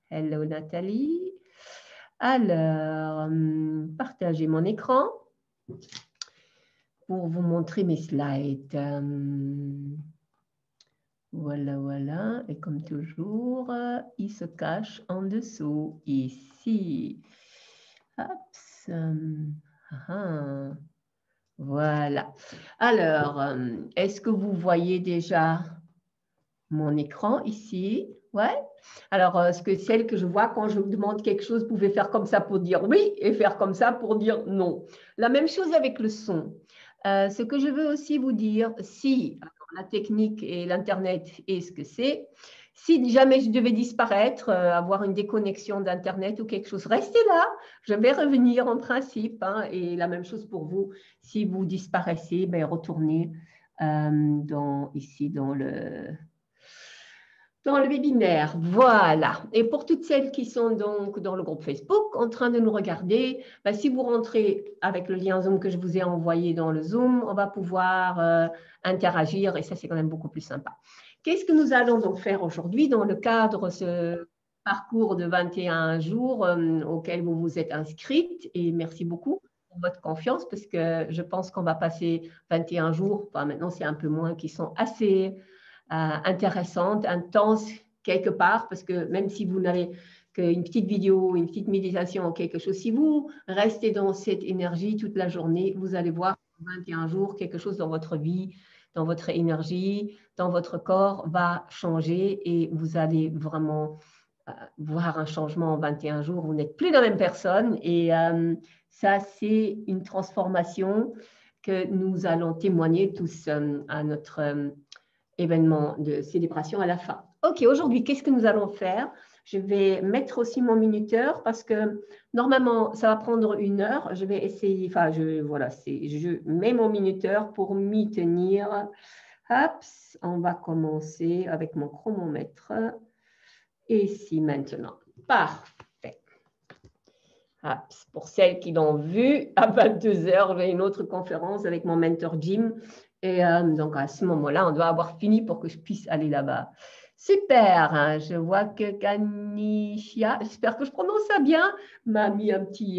Hello Nathalie. Alors, partagez mon écran pour vous montrer mes slides. Voilà, voilà. Et comme toujours, il se cache en dessous, ici. Hop. Voilà. Alors, est-ce que vous voyez déjà mon écran ici? Ouais. Alors, ce que celle que je vois quand je vous demande quelque chose, vous pouvez faire comme ça pour dire oui et faire comme ça pour dire non. La même chose avec le son. Ce que je veux aussi vous dire, si la technique et l'Internet est ce que c'est, si jamais je devais disparaître, avoir une déconnexion d'Internet ou quelque chose, restez là, je vais revenir en principe. Hein, et la même chose pour vous, si vous disparaissez, ben, retournez ici dans le webinaire. Voilà. Et pour toutes celles qui sont donc dans le groupe Facebook en train de nous regarder, ben, si vous rentrez avec le lien Zoom que je vous ai envoyé dans le Zoom, on va pouvoir interagir et ça, c'est quand même beaucoup plus sympa. Qu'est-ce que nous allons donc faire aujourd'hui dans le cadre de ce parcours de 21 jours auquel vous vous êtes inscrite? Et merci beaucoup pour votre confiance parce que je pense qu'on va passer 21 jours, enfin maintenant c'est un peu moins, qui sont assez intéressante, intense quelque part, parce que même si vous n'avez qu'une petite vidéo, une petite méditation ou quelque chose, si vous restez dans cette énergie toute la journée, vous allez voir 21 jours, quelque chose dans votre vie, dans votre énergie, dans votre corps va changer et vous allez vraiment voir un changement en 21 jours. Vous n'êtes plus la même personne et ça, c'est une transformation que nous allons témoigner tous à notre événement de célébration à la fin. OK, aujourd'hui, qu'est-ce que nous allons faire? Je vais mettre aussi mon minuteur parce que normalement, ça va prendre 1 heure. Je vais essayer, enfin, je mets mon minuteur pour m'y tenir. Hop, on va commencer avec mon chronomètre. Et ici maintenant. Parfait. Hop, pour celles qui l'ont vu, à 22 heures, j'ai une autre conférence avec mon mentor Jim. Et donc, à ce moment-là, on doit avoir fini pour que je puisse aller là-bas. Super, hein, je vois que Kanishia, j'espère que je prononce ça bien, m'a mis un petit,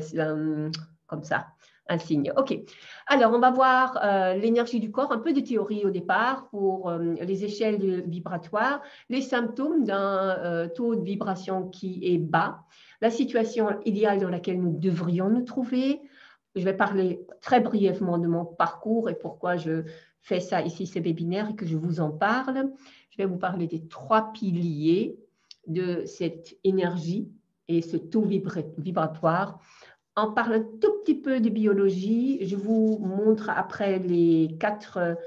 comme ça, un signe. OK. Alors, on va voir l'énergie du corps, un peu de théorie au départ pour les échelles vibratoires, les symptômes d'un taux de vibration qui est bas, la situation idéale dans laquelle nous devrions nous trouver. Je vais parler très brièvement de mon parcours et pourquoi je fais ça ici, ces webinaires, et que je vous en parle. Je vais vous parler des 3 piliers de cette énergie et ce taux vibratoire. On parle un tout petit peu de biologie. Je vous montre après les 4,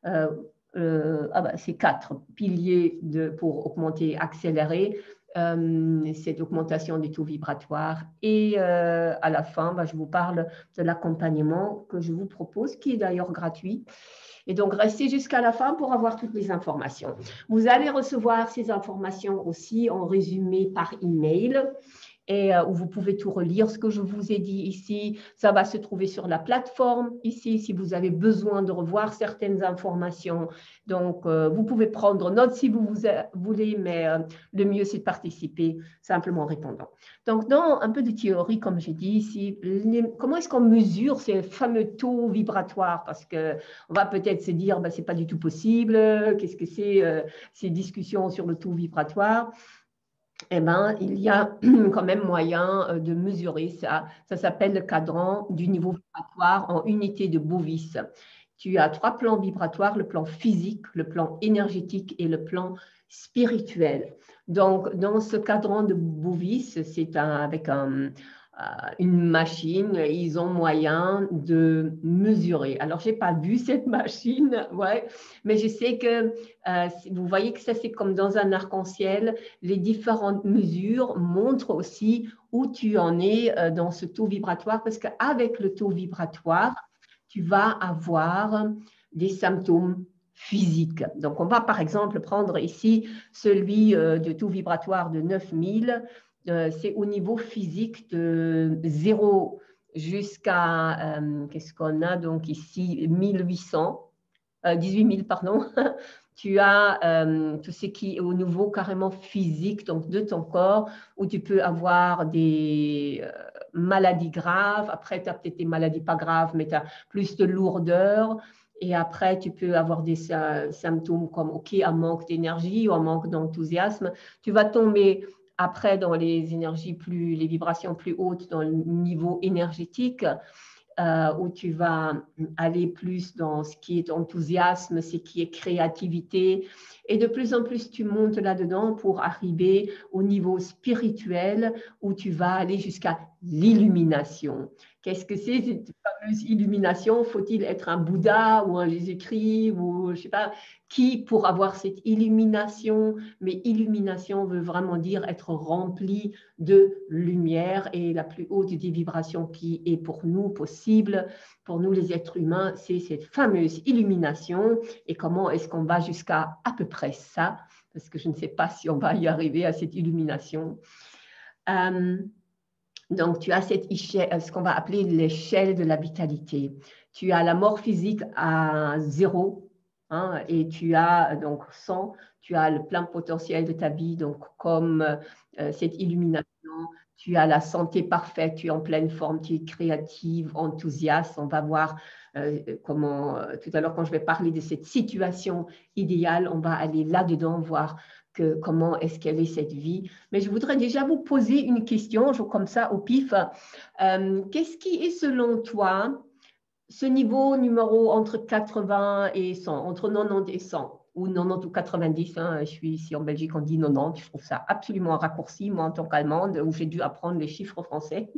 ces 4 piliers pour augmenter, accélérer cette augmentation du taux vibratoire. Et à la fin, je vous parle de l'accompagnement que je vous propose, qui est d'ailleurs gratuit. Et donc, restez jusqu'à la fin pour avoir toutes les informations. Vous allez recevoir ces informations aussi en résumé par email. Et où vous pouvez tout relire. Ce que je vous ai dit ici, ça va se trouver sur la plateforme ici, si vous avez besoin de revoir certaines informations. Donc, vous pouvez prendre note si vous voulez, mais le mieux, c'est de participer simplement en répondant. Donc, dans un peu de théorie, comme j'ai dit ici, comment est-ce qu'on mesure ces fameux taux vibratoires? Parce qu'on va peut-être se dire, ce n'est pas du tout possible, qu'est-ce que c'est ces discussions sur le taux vibratoire? Eh bien, il y a quand même moyen de mesurer ça. Ça s'appelle le cadran du niveau vibratoire en unité de Bovis. Tu as 3 plans vibratoires, le plan physique, le plan énergétique et le plan spirituel. Donc, dans ce cadran de Bovis, c'est avec une machine, ils ont moyen de mesurer. Alors, je n'ai pas vu cette machine, ouais, mais je sais que vous voyez que ça, c'est comme dans un arc-en-ciel. Les différentes mesures montrent aussi où tu en es dans ce taux vibratoire, parce qu'avec le taux vibratoire, tu vas avoir des symptômes physiques. Donc, on va par exemple prendre ici celui de taux vibratoire de 9000. C'est au niveau physique de 0 jusqu'à, qu'est-ce qu'on a donc ici, 1800, 18 000, pardon. Tu as tout ce qui est au niveau carrément physique, donc de ton corps, où tu peux avoir des maladies graves. Après, tu as peut-être des maladies pas graves, mais tu as plus de lourdeur. Et après, tu peux avoir des symptômes comme, OK, un manque d'énergie ou un manque d'enthousiasme. Tu vas tomber après dans les énergies les vibrations plus hautes dans le niveau énergétique, où tu vas aller plus dans ce qui est enthousiasme, ce qui est créativité. Et de plus en plus, tu montes là-dedans pour arriver au niveau spirituel où tu vas aller jusqu'à l'illumination. Qu'est-ce que c'est cette fameuse illumination? Faut-il être un Bouddha ou un Jésus-Christ ou je ne sais pas qui pour avoir cette illumination? Mais illumination veut vraiment dire être rempli de lumière et la plus haute des vibrations qui est pour nous possible, pour nous les êtres humains, c'est cette fameuse illumination. Et comment est-ce qu'on va jusqu'à à peu près ça? Parce que je ne sais pas si on va y arriver à cette illumination. Donc, tu as ce qu'on va appeler l'échelle de la vitalité. Tu as la mort physique à 0, hein, et tu as donc 100, tu as le plein potentiel de ta vie, donc comme cette illumination. Tu as la santé parfaite, tu es en pleine forme, tu es créative, enthousiaste. On va voir comment, tout à l'heure, quand je vais parler de cette situation idéale, on va aller là-dedans, voir comment est-ce qu'elle est cette vie. Mais je voudrais déjà vous poser une question, comme ça, au pif. Qu'est-ce qui est, selon toi, ce niveau numéro entre 80 et 100, entre 90 et 100, ou 90 ou 90, hein, je suis ici en Belgique, on dit 90, je trouve ça absolument un raccourci, moi en tant qu'Allemande, où j'ai dû apprendre les chiffres français.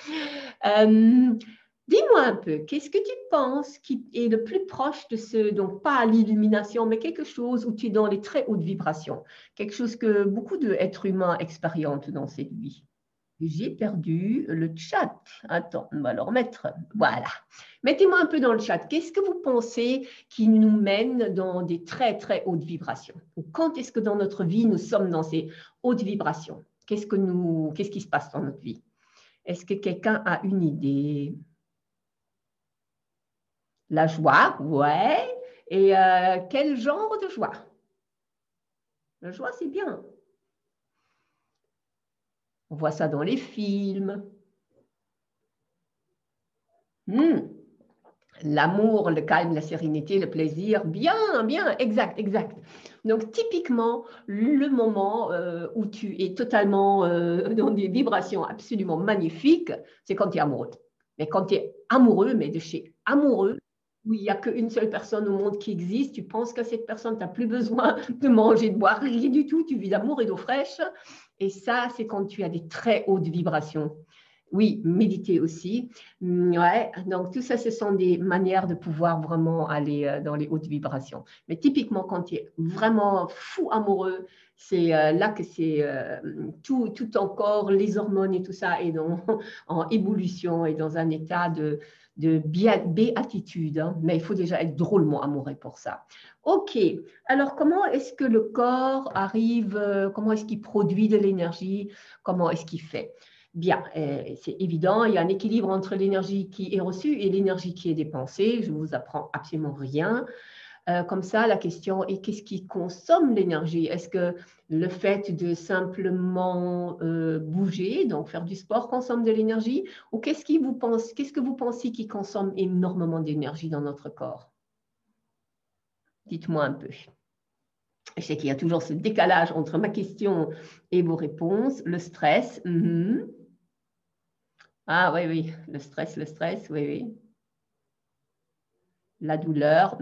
Dis-moi un peu, qu'est-ce que tu penses qui est le plus proche de ce, donc pas l'illumination, mais quelque chose où tu es dans les très hautes vibrations, quelque chose que beaucoup d'êtres humains expérimentent dans cette vie? J'ai perdu le chat. Attends, on va le remettre. Voilà. Mettez-moi un peu dans le chat. Qu'est-ce que vous pensez qui nous mène dans des très, très hautes vibrations? Ou quand est-ce que dans notre vie, nous sommes dans ces hautes vibrations? Qu'est-ce qui se passe dans notre vie? Est-ce que quelqu'un a une idée? La joie, ouais. Et quel genre de joie? La joie, c'est bien. On voit ça dans les films. L'amour, le calme, la sérénité, le plaisir, bien, bien, exact, exact. Donc, typiquement, le moment où tu es totalement dans des vibrations absolument magnifiques, c'est quand tu es amoureux. Mais quand tu es amoureux, mais de chez amoureux, où il n'y a qu'une seule personne au monde qui existe, tu penses que cette personne, tu n'as plus besoin de manger, de boire, rien du tout, tu vis d'amour et d'eau fraîche. Et ça, c'est quand tu as des très hautes vibrations. Oui, méditer aussi. Ouais, donc tout ça, ce sont des manières de pouvoir vraiment aller dans les hautes vibrations. Mais typiquement, quand tu es vraiment fou amoureux, c'est là que c'est tout ton corps, les hormones et tout ça est en ébullition et dans un état de béatitude. Hein. Mais il faut déjà être drôlement amoureux pour ça. OK. Alors, comment est-ce que le corps arrive, comment est-ce qu'il produit de l'énergie, comment est-ce qu'il fait? Bien, c'est évident, il y a un équilibre entre l'énergie qui est reçue et l'énergie qui est dépensée. Je ne vous apprends absolument rien. Comme ça, la question est qu'est-ce qui consomme l'énergie? Est-ce que le fait de simplement bouger, donc faire du sport, consomme de l'énergie? Ou qu'est-ce que vous pensez qui consomme énormément d'énergie dans notre corps? Dites-moi un peu. Je sais qu'il y a toujours ce décalage entre ma question et vos réponses. Le stress. Ah oui, oui, le stress, oui, oui. La douleur,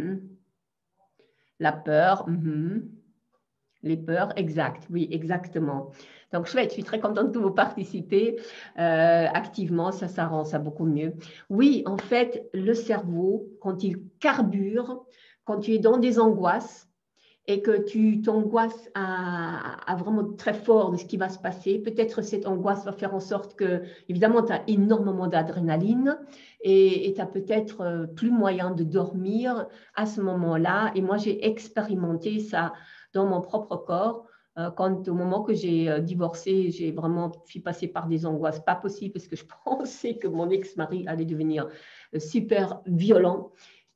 la peur, les peurs, exact, oui, exactement. Donc, chouette, je suis très contente que vous participez activement, ça rend ça beaucoup mieux. Oui, en fait, le cerveau, quand il carbure, quand tu es dans des angoisses, et que tu t'angoisses à vraiment très fort de ce qui va se passer, peut-être cette angoisse va faire en sorte que, évidemment, tu as énormément d'adrénaline et tu as peut-être plus moyen de dormir à ce moment-là. Et moi, j'ai expérimenté ça dans mon propre corps. Quand au moment que j'ai divorcé, j'ai vraiment fait passer par des angoisses pas possibles parce que je pensais que mon ex-mari allait devenir super violent.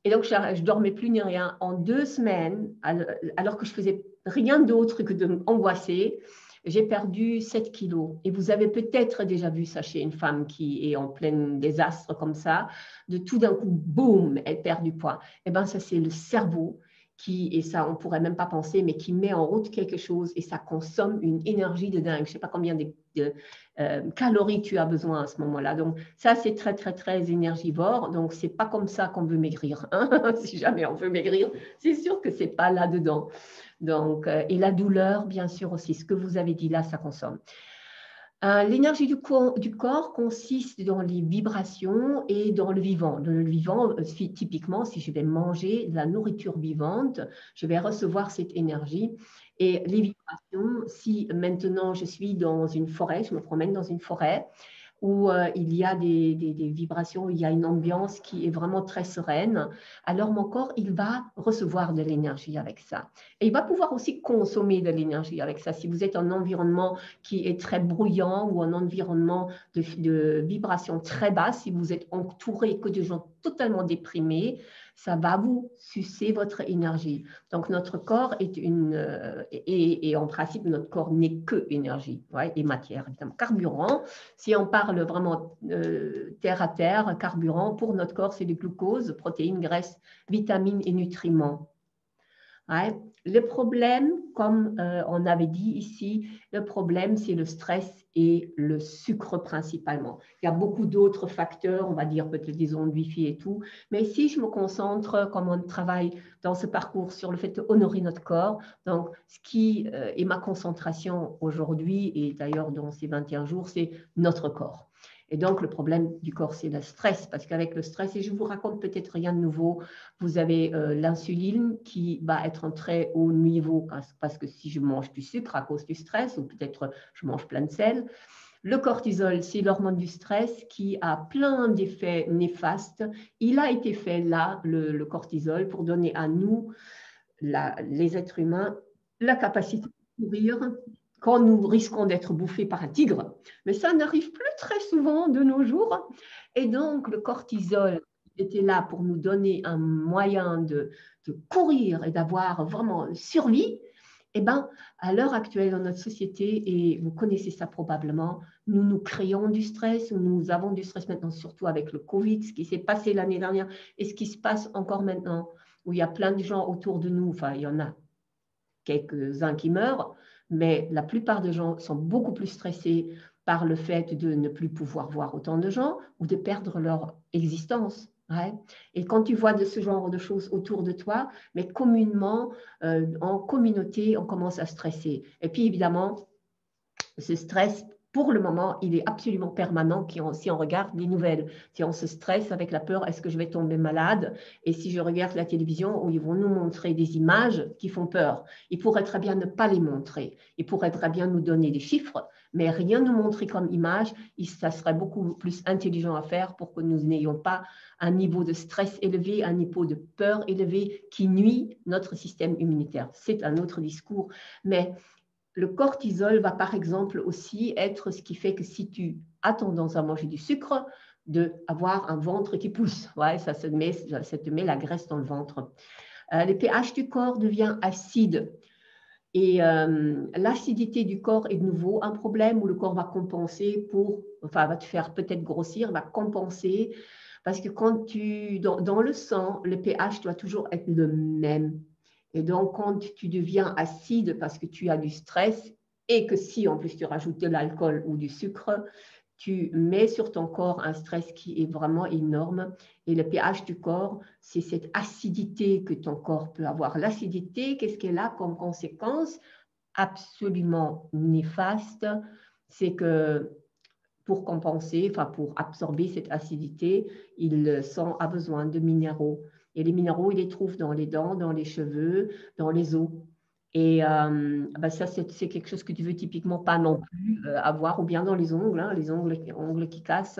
Et donc, je ne dormais plus ni rien. En 2 semaines, alors que je faisais rien d'autre que de m'angoisser, j'ai perdu 7 kilos. Et vous avez peut-être déjà vu ça chez une femme qui est en plein désastre comme ça, de tout d'un coup, boum, elle perd du poids. Eh bien, ça, c'est le cerveau qui, et ça, on ne pourrait même pas penser, mais qui met en route quelque chose et ça consomme une énergie de dingue. Je ne sais pas combien de calories tu as besoin à ce moment-là. Donc, ça, c'est très, très, très énergivore. Donc, ce n'est pas comme ça qu'on veut maigrir. Hein. Si jamais on veut maigrir, c'est sûr que ce n'est pas là-dedans. Donc, et la douleur, bien sûr aussi, ce que vous avez dit là, ça consomme. L'énergie du corps consiste dans les vibrations et dans le vivant. Dans le vivant, typiquement, si je vais manger de la nourriture vivante, je vais recevoir cette énergie. Et les vibrations, si maintenant je suis dans une forêt, je me promène dans une forêt, où il y a des vibrations, il y a une ambiance qui est vraiment très sereine, alors mon corps, il va recevoir de l'énergie avec ça. Et il va pouvoir aussi consommer de l'énergie avec ça. Si vous êtes en environnement qui est très bruyant ou un environnement de vibrations très basses, si vous êtes entouré que de gens totalement déprimés, ça va vous sucer votre énergie. Donc, notre corps est et en principe, notre corps n'est que énergie, ouais, et matière, évidemment. Carburant, si on parle vraiment terre à terre, carburant, pour notre corps, c'est du glucose, protéines, graisses, vitamines et nutriments. Ouais. Le problème, comme on avait dit ici, le problème, c'est le stress et le sucre principalement. Il y a beaucoup d'autres facteurs, on va dire peut-être des ondes Wi-Fi et tout, mais ici, je me concentre, comme on travaille dans ce parcours, sur le fait d'honorer notre corps. Donc, ce qui est ma concentration aujourd'hui, et d'ailleurs dans ces 21 jours, c'est notre corps. Et donc, le problème du corps, c'est le stress, parce qu'avec le stress, et je vous raconte peut-être rien de nouveau, vous avez l'insuline qui va être en très haut niveau, parce que si je mange du sucre à cause du stress, ou peut-être je mange plein de sel. Le cortisol, c'est l'hormone du stress qui a plein d'effets néfastes. Il a été fait là, le cortisol, pour donner à nous, les êtres humains, la capacité de courir quand nous risquons d'être bouffés par un tigre. Mais ça n'arrive plus très souvent de nos jours. Et donc, le cortisol était là pour nous donner un moyen de courir et d'avoir vraiment survie. Eh bien, à l'heure actuelle, dans notre société, et vous connaissez ça probablement, nous créons du stress, nous avons du stress maintenant, surtout avec le Covid, ce qui s'est passé l'année dernière et ce qui se passe encore maintenant, où il y a plein de gens autour de nous, enfin, il y en a quelques-uns qui meurent, mais la plupart des gens sont beaucoup plus stressés par le fait de ne plus pouvoir voir autant de gens ou de perdre leur existence. Ouais. Et quand tu vois de ce genre de choses autour de toi, mais communément, en communauté, on commence à stresser. Et puis évidemment, ce stress, pour le moment, il est absolument permanent si on regarde les nouvelles. Si on se stresse avec la peur, est-ce que je vais tomber malade? Et si je regarde la télévision, où ils vont nous montrer des images qui font peur, ils pourraient très bien ne pas les montrer. Ils pourraient très bien nous donner des chiffres, mais rien nous montrer comme image, ça serait beaucoup plus intelligent à faire pour que nous n'ayons pas un niveau de stress élevé, un niveau de peur élevé qui nuit notre système immunitaire. C'est un autre discours, mais le cortisol va par exemple aussi être ce qui fait que si tu as tendance à manger du sucre, d'avoir un ventre qui pousse. Ouais, ça te met la graisse dans le ventre. Le pH du corps devient acide. Et l'acidité du corps est de nouveau un problème où le corps va compenser va te faire peut-être grossir, va compenser. Parce que dans le sang, le pH doit toujours être le même. Et donc, quand tu deviens acide parce que tu as du stress et que si en plus tu rajoutes de l'alcool ou du sucre, tu mets sur ton corps un stress qui est vraiment énorme. Et le pH du corps, c'est cette acidité que ton corps peut avoir. L'acidité, qu'est-ce qu'elle a comme conséquence? Absolument néfaste. C'est que pour compenser, pour absorber cette acidité, le sang a besoin de minéraux. Et les minéraux, il les trouve dans les dents, dans les cheveux, dans les os. Et ça, c'est quelque chose que tu veux typiquement pas non plus avoir, ou bien dans les ongles, hein, les ongles qui cassent.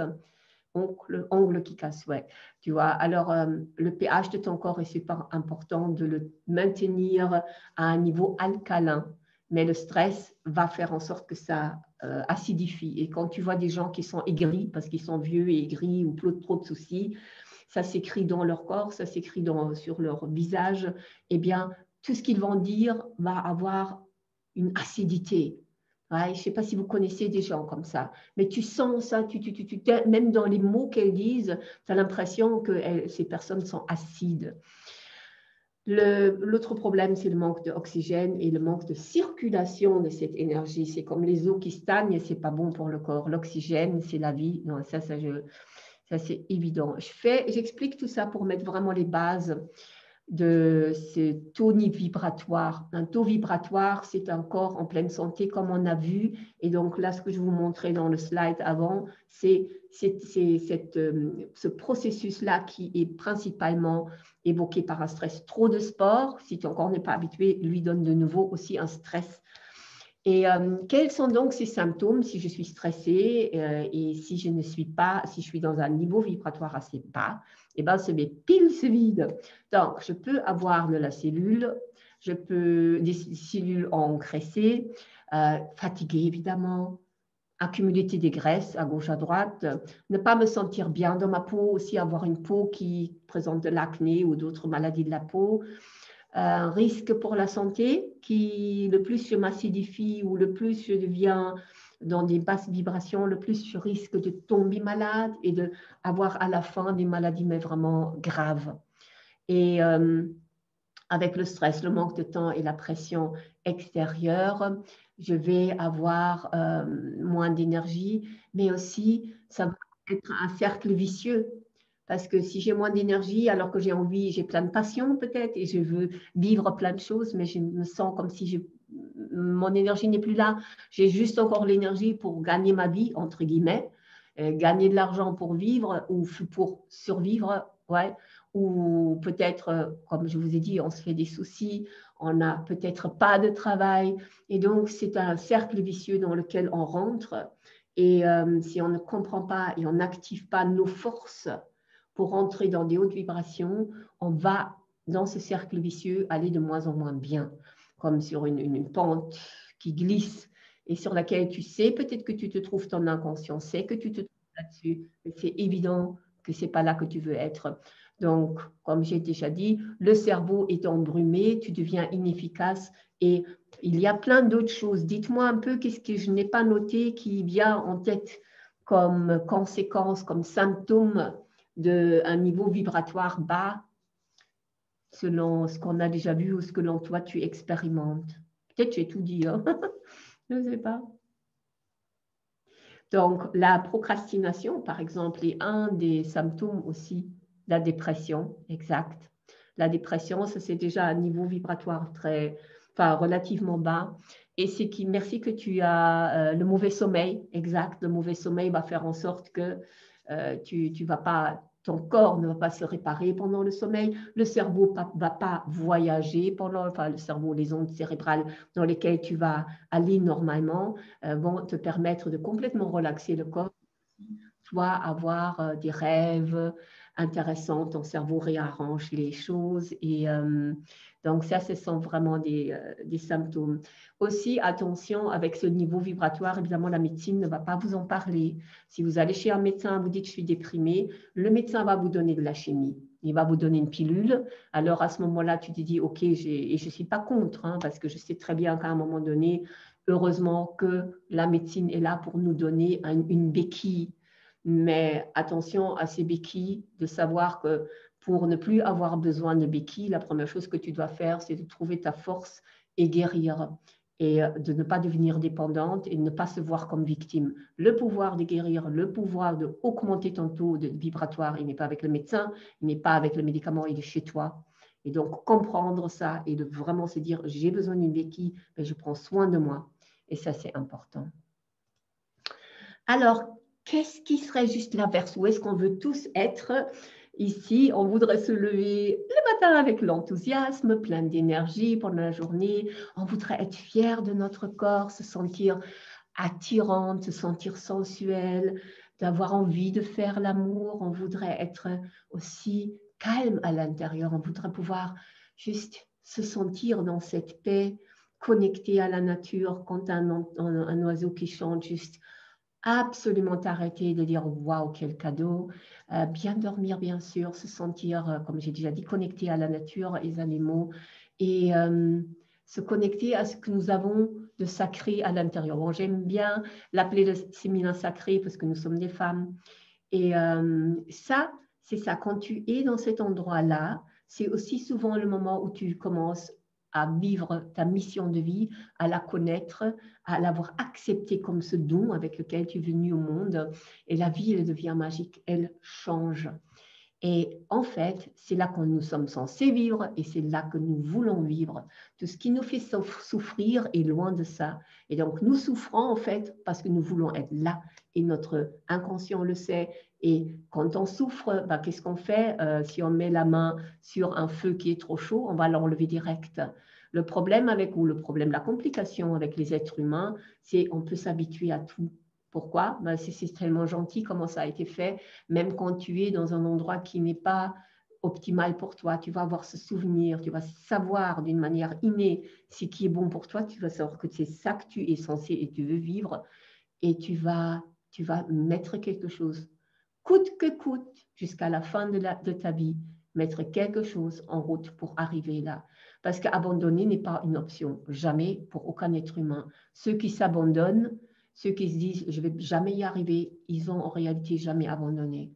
Ongles qui cassent, ouais. Tu vois, alors le pH de ton corps est super important de le maintenir à un niveau alcalin, mais le stress va faire en sorte que ça acidifie. Et quand tu vois des gens qui sont aigris parce qu'ils sont vieux et aigris ou trop de soucis, ça s'écrit dans leur corps, ça s'écrit sur leur visage, eh bien, tout ce qu'ils vont dire va avoir une acidité. Ouais, je ne sais pas si vous connaissez des gens comme ça, mais tu sens ça, même dans les mots qu'elles disent, tu as l'impression que ces personnes sont acides. L'autre problème, c'est le manque d'oxygène et le manque de circulation de cette énergie. C'est comme les eaux qui stagnent, ce n'est pas bon pour le corps. L'oxygène, c'est la vie. Non, ça c'est évident. J'explique tout ça pour mettre vraiment les bases de ce taux vibratoire. Un taux vibratoire, c'est un corps en pleine santé, comme on a vu. Et donc là, ce que je vous montrais dans le slide avant, c'est ce processus-là qui est principalement évoqué par un stress. Trop de sport, si ton corps n'est pas habitué, lui donne de nouveau aussi un stress. Et quels sont donc ces symptômes si je suis stressée et si je suis dans un niveau vibratoire assez bas, eh bien, mes piles se vident. Donc, je peux avoir de la cellule, des cellules engraissées, fatiguée évidemment, accumuler des graisses à gauche, à droite, ne pas me sentir bien dans ma peau, aussi avoir une peau qui présente de l'acné ou d'autres maladies de la peau, risque pour la santé, le plus je m'acidifie ou le plus je deviens dans des basses vibrations, le plus je risque de tomber malade et d'avoir à la fin des maladies mais vraiment graves. Et avec le stress, le manque de temps et la pression extérieure, je vais avoir moins d'énergie, mais aussi ça va être un cercle vicieux. Parce que si j'ai moins d'énergie, alors que j'ai plein de passion peut-être, et je veux vivre plein de choses, mais je me sens comme si mon énergie n'est plus là. J'ai juste encore l'énergie pour gagner ma vie, entre guillemets, gagner de l'argent pour vivre ou pour survivre, ouais. Ou peut-être, comme je vous ai dit, on se fait des soucis, on n'a peut-être pas de travail. Et donc, c'est un cercle vicieux dans lequel on rentre. Et si on ne comprend pas et on n'active pas nos forces, pour entrer dans des hautes vibrations, on va, dans ce cercle vicieux, aller de moins en moins bien, comme sur une pente qui glisse et sur laquelle tu sais peut-être que tu te trouves, ton inconscient sait que tu te trouves là-dessus, mais c'est évident que ce n'est pas là que tu veux être. Donc, comme j'ai déjà dit, le cerveau est embrumé, tu deviens inefficace et il y a plein d'autres choses. Dites-moi un peu qu'est-ce que je n'ai pas noté qui vient en tête comme conséquence, comme symptôme d'un niveau vibratoire bas selon ce qu'on a déjà vu ou ce que toi tu expérimentes. Peut-être j'ai tout dit, hein? Je ne sais pas. Donc, la procrastination, par exemple, est un des symptômes aussi de la dépression, exact. La dépression, ça c'est déjà un niveau vibratoire relativement bas. Et c'est merci que tu as le mauvais sommeil, exact. Le mauvais sommeil va faire en sorte que ton corps ne va pas se réparer pendant le sommeil, le cerveau ne va pas voyager le cerveau, les ondes cérébrales dans lesquelles tu vas aller normalement vont te permettre de complètement relaxer le corps, soit avoir des rêves intéressants, ton cerveau réarrange les choses et donc ça, ce sont vraiment des symptômes. Aussi, attention, avec ce niveau vibratoire, évidemment, la médecine ne va pas vous en parler. Si vous allez chez un médecin, vous dites « je suis déprimé », le médecin va vous donner de la chimie. Il va vous donner une pilule. Alors, à ce moment-là, tu te dis « ok, et je ne suis pas contre, hein, parce que je sais très bien qu'à un moment donné, heureusement que la médecine est là pour nous donner une béquille. Mais attention à ces béquilles, de savoir que pour ne plus avoir besoin de béquilles, la première chose que tu dois faire, c'est de trouver ta force et guérir et de ne pas devenir dépendante et de ne pas se voir comme victime. Le pouvoir de guérir, le pouvoir d'augmenter ton taux de vibratoire, il n'est pas avec le médecin, il n'est pas avec le médicament, il est chez toi. Et donc, comprendre ça et de vraiment se dire, j'ai besoin d'une béquille, mais je prends soin de moi. Et ça, c'est important. Alors, qu'est-ce qui serait juste l'inverse? Où est-ce qu'on veut tous être? Ici, on voudrait se lever le matin avec l'enthousiasme, plein d'énergie pendant la journée. On voudrait être fier de notre corps, se sentir attirante, se sentir sensuelle, d'avoir envie de faire l'amour. On voudrait être aussi calme à l'intérieur. On voudrait pouvoir juste se sentir dans cette paix, connecté à la nature, quand un oiseau qui chante juste absolument t'arrêter de dire waouh, quel cadeau. Bien dormir, bien sûr, se sentir, comme j'ai déjà dit, connecté à la nature, les animaux et se connecter à ce que nous avons de sacré à l'intérieur. Bon, j'aime bien l'appeler le féminin sacré parce que nous sommes des femmes. Et ça, c'est ça. Quand tu es dans cet endroit-là, c'est aussi souvent le moment où tu commences à vivre ta mission de vie, à la connaître, à l'avoir acceptée comme ce don avec lequel tu es venu au monde. Et la vie, elle devient magique, elle change. Et en fait, c'est là que nous sommes censés vivre et c'est là que nous voulons vivre. Tout ce qui nous fait souffrir est loin de ça. Et donc, nous souffrons en fait parce que nous voulons être là et notre inconscient le sait. Et quand on souffre, bah, qu'est-ce qu'on fait? Si on met la main sur un feu qui est trop chaud, on va l'enlever direct. Le problème la complication avec les êtres humains, c'est qu'on peut s'habituer à tout. Pourquoi? Ben, c'est tellement gentil comment ça a été fait. Même quand tu es dans un endroit qui n'est pas optimal pour toi, tu vas avoir ce souvenir, tu vas savoir d'une manière innée ce qui est bon pour toi, tu vas savoir que c'est ça que tu es censé et tu veux vivre et tu vas mettre quelque chose, coûte que coûte, jusqu'à la fin de ta vie, mettre quelque chose en route pour arriver là. Parce qu'abandonner n'est pas une option, jamais pour aucun être humain. Ceux qui s'abandonnent, ceux qui se disent « je ne vais jamais y arriver », ils ont en réalité jamais abandonné.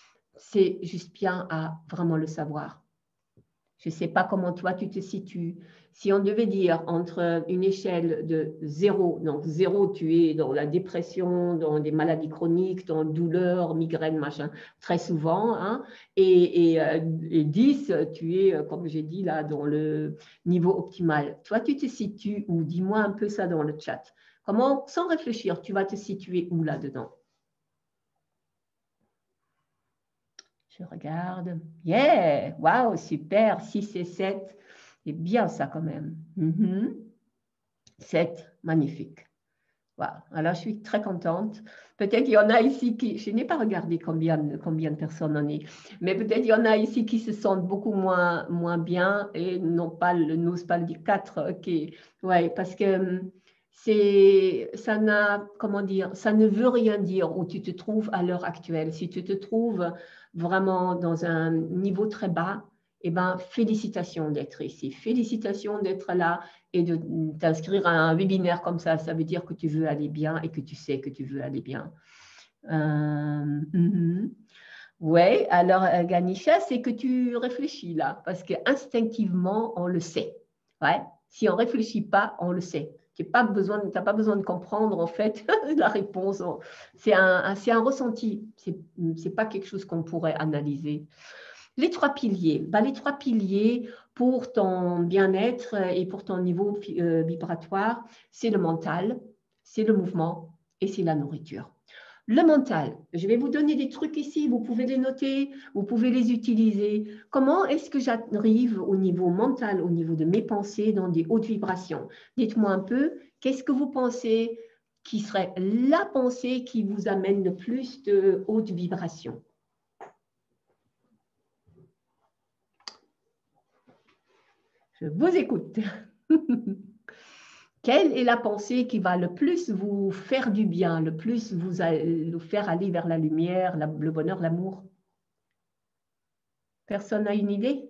C'est juste bien à vraiment le savoir. Je ne sais pas comment toi tu te situes. Si on devait dire entre une échelle de 0, donc 0 tu es dans la dépression, dans des maladies chroniques, dans douleur, migraine, machin, très souvent, hein, et 10 tu es, comme j'ai dit là, dans le niveau optimal. Toi tu te situes où? Dis-moi un peu ça dans le chat. Comment, sans réfléchir, tu vas te situer où là-dedans? Je regarde. Yeah! Waouh, super! 6 et 7. C'est bien ça quand même. 7, magnifique. Wow. Alors, je suis très contente. Peut-être il y en a ici qui, je n'ai pas regardé combien de personnes on est, mais peut-être il y en a ici qui se sentent beaucoup moins bien et n'osent pas le dire 4. Ok. Ouais, parce que ça ne veut rien dire où tu te trouves à l'heure actuelle. Si tu te trouves vraiment dans un niveau très bas, eh ben, félicitations d'être ici. Félicitations d'être là et de t'inscrire à un webinaire comme ça veut dire que tu veux aller bien et que tu sais que tu veux aller bien. Oui, alors Ganisha, c'est que tu réfléchis là, parce qu'instinctivement, on le sait. Ouais. Si on ne réfléchit pas, on le sait. Tu n'as pas besoin de comprendre en fait la réponse. C'est un ressenti, ce n'est pas quelque chose qu'on pourrait analyser. Les 3 piliers. Ben, les 3 piliers pour ton bien-être et pour ton niveau vibratoire, c'est le mental, c'est le mouvement et c'est la nourriture. Le mental, je vais vous donner des trucs ici, vous pouvez les noter, vous pouvez les utiliser. Comment est-ce que j'arrive au niveau mental, au niveau de mes pensées, dans des hautes vibrations? Dites-moi un peu, qu'est-ce que vous pensez qui serait la pensée qui vous amène le plus de hautes vibrations? Je vous écoute. Quelle est la pensée qui va le plus vous faire du bien, le plus vous faire aller vers la lumière, le bonheur, l'amour? Personne n'a une idée?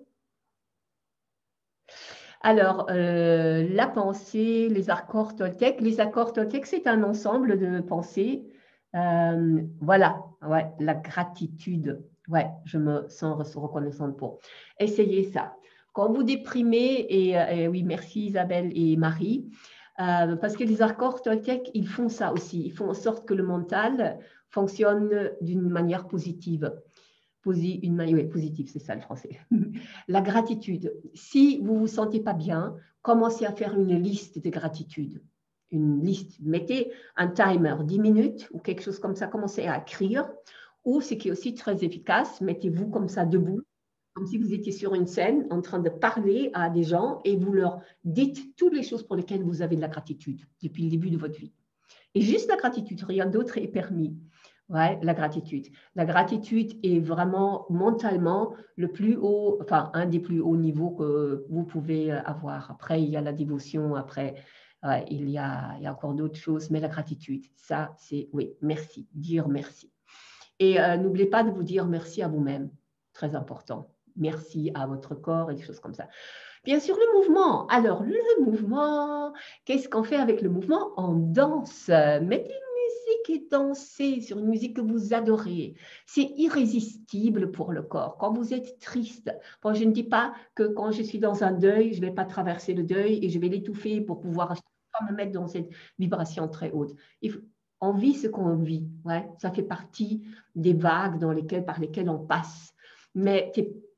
Alors, la pensée, les accords Toltec. Les accords Toltec, c'est un ensemble de pensées. Voilà, ouais, la gratitude. Ouais, je me sens reconnaissante pour. Essayez ça. Quand vous déprimez, et oui, merci Isabelle et Marie, parce que les accords Toltec, ils font ça aussi. Ils font en sorte que le mental fonctionne d'une manière positive. Oui, positive, c'est ça le français. La gratitude. Si vous ne vous sentez pas bien, commencez à faire une liste de gratitude. Une liste. Mettez un timer, 10 minutes ou quelque chose comme ça. Commencez à écrire. Ou ce qui est aussi très efficace, mettez-vous comme ça debout, comme si vous étiez sur une scène en train de parler à des gens et vous leur dites toutes les choses pour lesquelles vous avez de la gratitude depuis le début de votre vie. Et juste la gratitude, rien d'autre est permis. Ouais, la gratitude. La gratitude est vraiment mentalement le plus haut, enfin un des plus hauts niveaux que vous pouvez avoir. Après, il y a la dévotion, après Ouais, il y a encore d'autres choses, mais la gratitude, ça, c'est, oui, merci, dire merci. Et n'oubliez pas de vous dire merci à vous-même, très important. Merci à votre corps et des choses comme ça. Bien sûr, le mouvement. Alors, le mouvement, qu'est-ce qu'on fait avec le mouvement? On danse. Mettez une musique et dansez sur une musique que vous adorez. C'est irrésistible pour le corps. Quand vous êtes triste, bon, je ne dis pas que quand je suis dans un deuil, je ne vais pas traverser le deuil et je vais l'étouffer pour pouvoir pas me mettre dans cette vibration très haute. On vit ce qu'on vit. Ouais? Ça fait partie des vagues par lesquelles on passe. Mais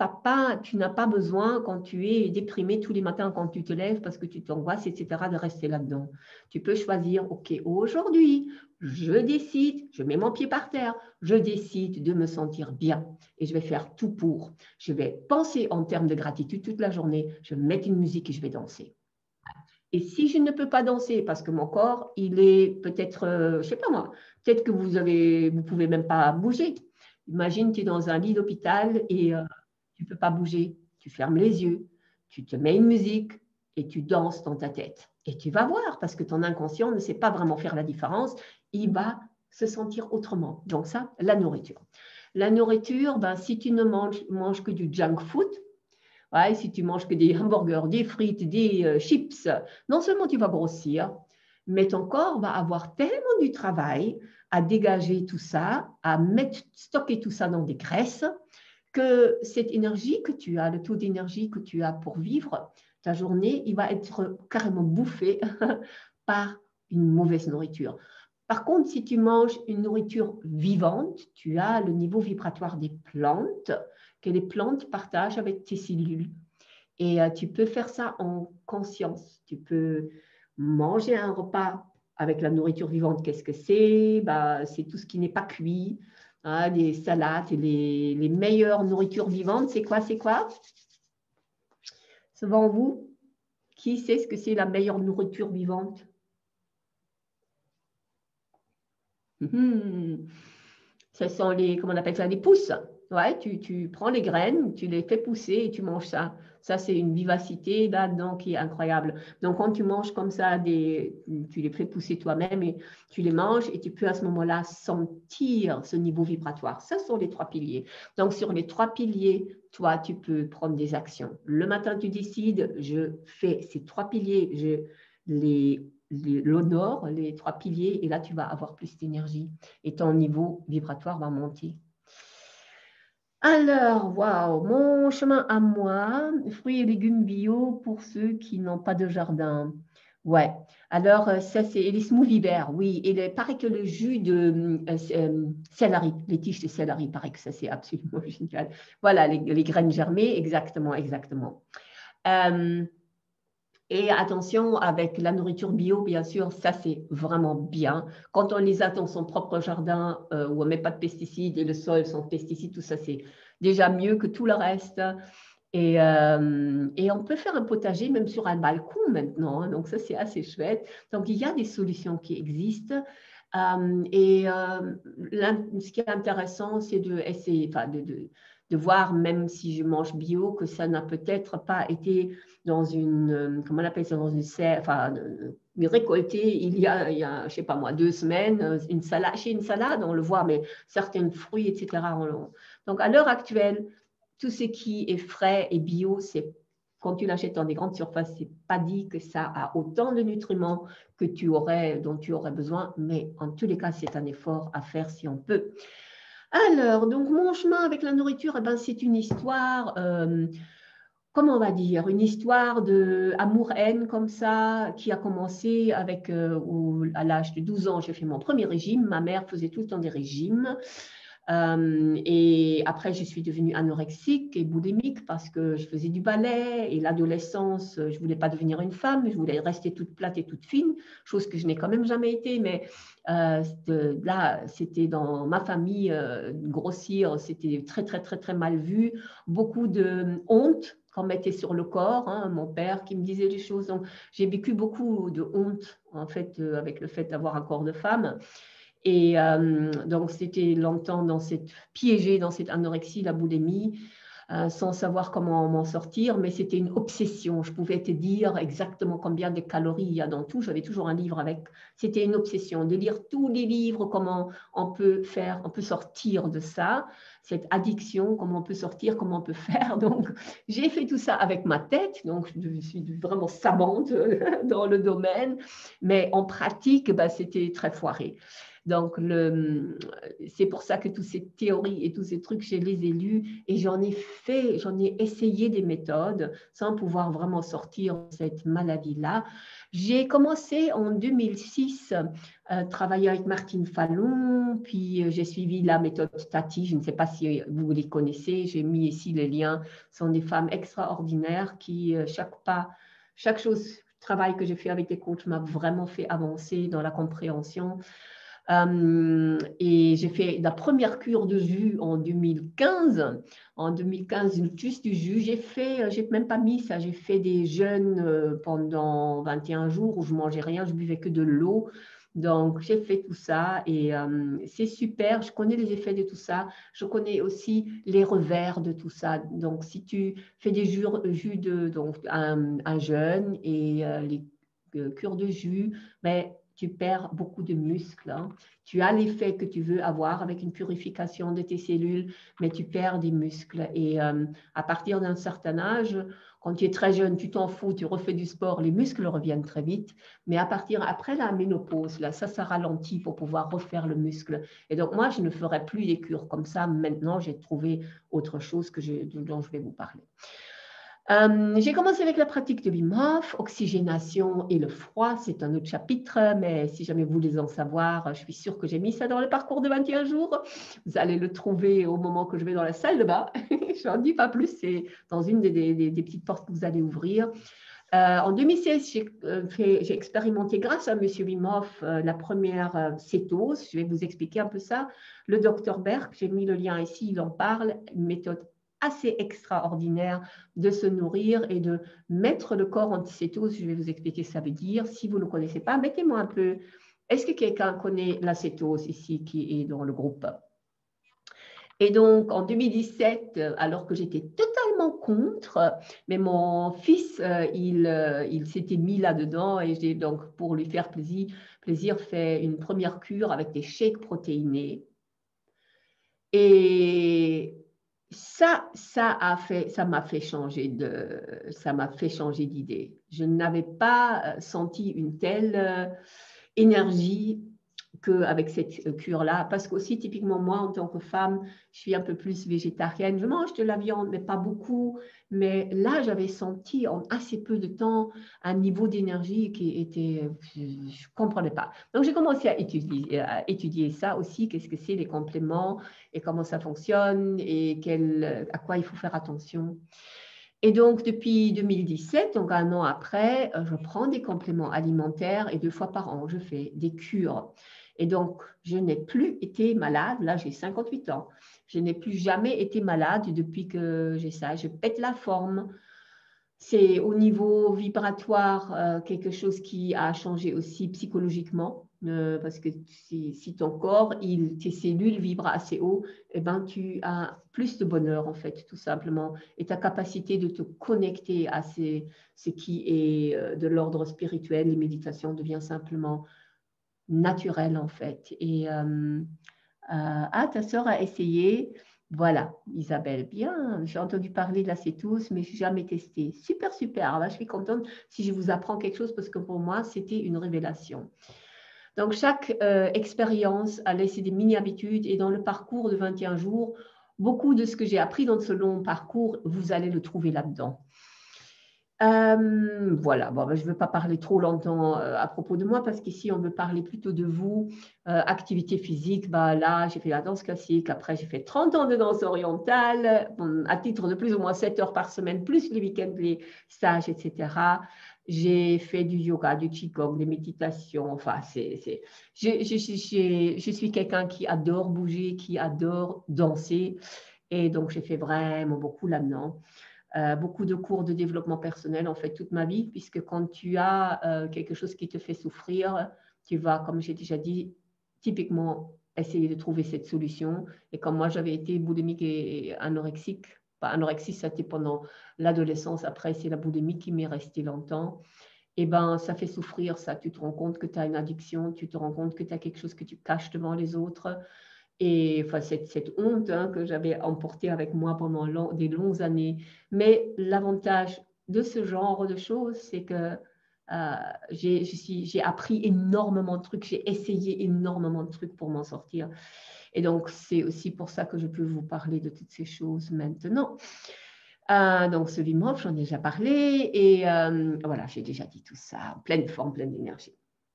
tu n'as pas besoin, quand tu es déprimé tous les matins, quand tu te lèves parce que tu t'angoisses, etc., de rester là-dedans. Tu peux choisir, OK, aujourd'hui, je décide, je mets mon pied par terre, je décide de me sentir bien et je vais faire tout pour. Je vais penser en termes de gratitude toute la journée, je vais mettre une musique et je vais danser. Et si je ne peux pas danser parce que mon corps, il est peut-être, je ne sais pas moi, peut-être que vous ne pouvez même pas bouger. Imagine, tu es dans un lit d'hôpital et tu ne peux pas bouger. Tu fermes les yeux, tu te mets une musique et tu danses dans ta tête. Et tu vas voir parce que ton inconscient ne sait pas vraiment faire la différence. Il va se sentir autrement. Donc ça, la nourriture. La nourriture, ben, si tu ne manges que du junk food, ouais, si tu manges que des hamburgers, des frites, des chips, non seulement tu vas grossir, mais ton corps va avoir tellement du travail à dégager tout ça, stocker tout ça dans des graisses, que cette énergie que tu as, le taux d'énergie que tu as pour vivre ta journée, il va être carrément bouffé par une mauvaise nourriture. Par contre, si tu manges une nourriture vivante, tu as le niveau vibratoire des plantes que les plantes partagent avec tes cellules. Et tu peux faire ça en conscience. Tu peux manger un repas avec la nourriture vivante. Qu'est-ce que c'est? Bah, c'est tout ce qui n'est pas cuit. Hein, les salades, les meilleures nourritures vivantes, c'est quoi? C'est quoi? Selon vous, qui sait ce que c'est la meilleure nourriture vivante? Ce sont comment on appelle ça, des pousses. Ouais, tu prends les graines, tu les fais pousser et tu manges ça. Ça, c'est une vivacité là-dedans qui est incroyable. Donc, quand tu manges comme ça, tu les fais pousser toi-même et tu les manges et tu peux à ce moment-là sentir ce niveau vibratoire. Ça sont les 3 piliers. Donc, sur les 3 piliers, toi, tu peux prendre des actions. Le matin, tu décides, je fais ces 3 piliers, je l'honore, les 3 piliers, et là, tu vas avoir plus d'énergie et ton niveau vibratoire va monter. Alors, waouh, mon chemin à moi, fruits et légumes bio pour ceux qui n'ont pas de jardin. Ouais, alors ça c'est les smoothies verts, oui, et il paraît que le jus de céleri, les tiges de céleri, il paraît que ça c'est absolument génial. Voilà, les graines germées, exactement, exactement. Et attention, avec la nourriture bio, bien sûr, ça c'est vraiment bien. Quand on les a dans son propre jardin où on ne met pas de pesticides et le sol sans pesticides, tout ça c'est déjà mieux que tout le reste. Et on peut faire un potager même sur un balcon maintenant, hein, donc ça c'est assez chouette. Donc il y a des solutions qui existent. Ce qui est intéressant, c'est de essayer, enfin, de voir, même si je mange bio, que ça n'a peut-être pas été dans comment on appelle ça, dans une serre, enfin, récolté il y a, je sais pas moi, 2 semaines, une salade, chez une salade, on le voit, mais certains fruits, etc. Donc, à l'heure actuelle, tout ce qui est frais et bio, c'est quand tu l'achètes dans des grandes surfaces, c'est pas dit que ça a autant de nutriments que dont tu aurais besoin, mais en tous les cas, c'est un effort à faire si on peut. Alors, donc mon chemin avec la nourriture, eh ben, c'est une histoire, comment on va dire, une histoire d'amour-haine comme ça, qui a commencé avec, à l'âge de 12 ans, j'ai fait mon premier régime. Ma mère faisait tout le temps des régimes. Et après, je suis devenue anorexique et boulimique parce que je faisais du ballet et l'adolescence, je ne voulais pas devenir une femme, je voulais rester toute plate et toute fine, chose que je n'ai quand même jamais été, mais là, c'était dans ma famille, grossir, c'était très, très, très, très mal vu, beaucoup de honte qu'on mettait sur le corps, hein, mon père qui me disait des choses, donc j'ai vécu beaucoup de honte en fait avec le fait d'avoir un corps de femme. Et donc, c'était longtemps piégé dans cette anorexie, la boulimie. sans savoir comment m'en sortir, mais c'était une obsession. Je pouvais te dire exactement combien de calories il y a dans tout. J'avais toujours un livre avec. C'était une obsession de lire tous les livres, comment on peut faire, on peut sortir de ça, cette addiction, comment on peut sortir, comment on peut faire. Donc, j'ai fait tout ça avec ma tête. Donc, je suis vraiment savante dans le domaine, mais en pratique, bah, c'était très foiré. Donc, c'est pour ça que toutes ces théories et tous ces trucs, je les ai lus et j'en ai essayé des méthodes sans pouvoir vraiment sortir de cette maladie-là. J'ai commencé en 2006 à travailler avec Martine Fallon, puis j'ai suivi la méthode Tati. Je ne sais pas si vous les connaissez. J'ai mis ici les liens. Ce sont des femmes extraordinaires qui, chaque travail que j'ai fait avec des coachs m'a vraiment fait avancer dans la compréhension. Et j'ai fait la première cure de jus en 2015. En 2015, juste du jus. J'ai même pas mis ça, j'ai fait des jeûnes pendant 21 jours où je mangeais rien, je buvais que de l'eau. Donc, j'ai fait tout ça et c'est super. Je connais les effets de tout ça. Je connais aussi les revers de tout ça. Donc, si tu fais des jus donc un jeûne et les cures de jus, ben, tu perds beaucoup de muscles. Hein. Tu as l'effet que tu veux avoir avec une purification de tes cellules, mais tu perds des muscles. Et à partir d'un certain âge, quand tu es très jeune, tu t'en fous, tu refais du sport, les muscles reviennent très vite. Mais après la ménopause, là, ça ralentit pour pouvoir refaire le muscle. Et donc, moi, je ne ferai plus des cures comme ça. Maintenant, j'ai trouvé autre chose dont je vais vous parler. J'ai commencé avec la pratique de Wim Hof, oxygénation et le froid, c'est un autre chapitre, mais si jamais vous voulez en savoir, je suis sûre que j'ai mis ça dans le parcours de 21 jours. Vous allez le trouver au moment que je vais dans la salle de bain. Je n'en dis pas plus, c'est dans une des petites portes que vous allez ouvrir. En 2016, j'ai expérimenté grâce à M. Wim Hof la première cétose. Je vais vous expliquer un peu ça. Le Dr Berg, j'ai mis le lien ici, il en parle, une méthode assez extraordinaire de se nourrir et de mettre le corps en cétose. Je vais vous expliquer ce que ça veut dire. Si vous ne le connaissez pas, mettez-moi un peu. Est-ce que quelqu'un connaît la cétose ici qui est dans le groupe? Et donc, en 2017, alors que j'étais totalement contre, mais mon fils, il s'était mis là-dedans et j'ai donc, pour lui faire plaisir, fait une première cure avec des shakes protéinés. Et ça m'a fait changer d'idée. Je n'avais pas senti une telle énergie qu'avec cette cure-là, parce qu'aussi, typiquement, moi, en tant que femme, je suis un peu plus végétarienne. Je mange de la viande, mais pas beaucoup. Mais là, j'avais senti en assez peu de temps un niveau d'énergie qui était... Je ne comprenais pas. Donc, j'ai commencé à étudier ça aussi, qu'est-ce que c'est les compléments et comment ça fonctionne et à quoi il faut faire attention. Et donc, depuis 2017, donc un an après, je prends des compléments alimentaires et 2 fois par an, je fais des cures. Et donc, je n'ai plus été malade. Là, j'ai 58 ans. Je n'ai plus jamais été malade depuis que j'ai ça. Je pète la forme. C'est au niveau vibratoire quelque chose qui a changé aussi psychologiquement. Parce que si ton corps, tes cellules vibrent assez haut, eh ben, tu as plus de bonheur, en fait, tout simplement. Et ta capacité de te connecter à ce qui est de l'ordre spirituel, les méditations devient simplement naturel, en fait. Et ta sœur a essayé. Voilà, Isabelle, bien. J'ai entendu parler de la cétose, mais je n'ai jamais testé. Super, super. Là, je suis contente si je vous apprends quelque chose parce que pour moi, c'était une révélation. Donc, chaque expérience a laissé des mini-habitudes et dans le parcours de 21 jours, beaucoup de ce que j'ai appris dans ce long parcours, vous allez le trouver là-dedans. Voilà, bon, je ne veux pas parler trop longtemps à propos de moi parce qu'ici, on veut parler plutôt de vous. Activité physique, bah, là, j'ai fait la danse classique. Après, j'ai fait 30 ans de danse orientale à titre de plus ou moins 7 heures par semaine, plus les week-ends, les stages, etc. J'ai fait du yoga, du qigong, des méditations. Enfin, je suis quelqu'un qui adore bouger, qui adore danser. Et donc, j'ai fait vraiment beaucoup là-dedans. Beaucoup de cours de développement personnel en fait toute ma vie, puisque quand tu as quelque chose qui te fait souffrir, tu vas, comme j'ai déjà dit, typiquement essayer de trouver cette solution. Et comme moi, j'avais été boulimique et anorexique anorexie, ça c'était pendant l'adolescence. Après, c'est la boulimie qui m'est restée longtemps. Et ben, ça fait souffrir, ça. Tu te rends compte que tu as une addiction, tu te rends compte que tu as quelque chose que tu caches devant les autres. Et enfin, cette honte hein, que j'avais emportée avec moi pendant des longues années. Mais l'avantage de ce genre de choses, c'est que j'ai appris énormément de trucs, j'ai essayé énormément de trucs pour m'en sortir. Et donc, c'est aussi pour ça que je peux vous parler de toutes ces choses maintenant. Donc, ce Wim j'en ai déjà parlé. Et voilà, j'ai déjà dit tout ça, en pleine forme, pleine d'énergie.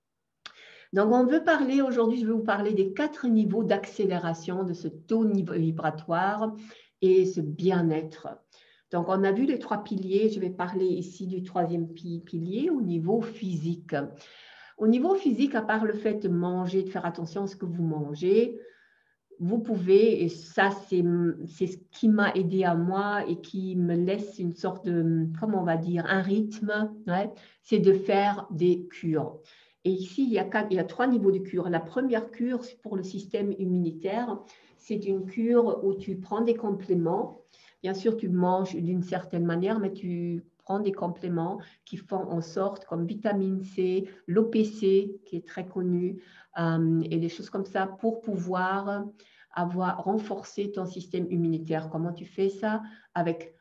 Donc, on veut parler, aujourd'hui, je vais vous parler des 4 niveaux d'accélération de ce taux vibratoire et ce bien-être. Donc, on a vu les 3 piliers. Je vais parler ici du 3e pilier au niveau physique. Au niveau physique, à part le fait de manger, de faire attention à ce que vous mangez, vous pouvez, et ça c'est ce qui m'a aidé à moi et qui me laisse une sorte de, comment on va dire, un rythme, ouais, c'est de faire des cures. Et ici, il y a 3 niveaux de cure. La première cure, c'est pour le système immunitaire. C'est une cure où tu prends des compléments. Bien sûr, tu manges d'une certaine manière, mais tu prends des compléments qui font en sorte, comme vitamine C, l'OPC, qui est très connu, et des choses comme ça, pour pouvoir renforcer ton système immunitaire. Comment tu fais ça? Avec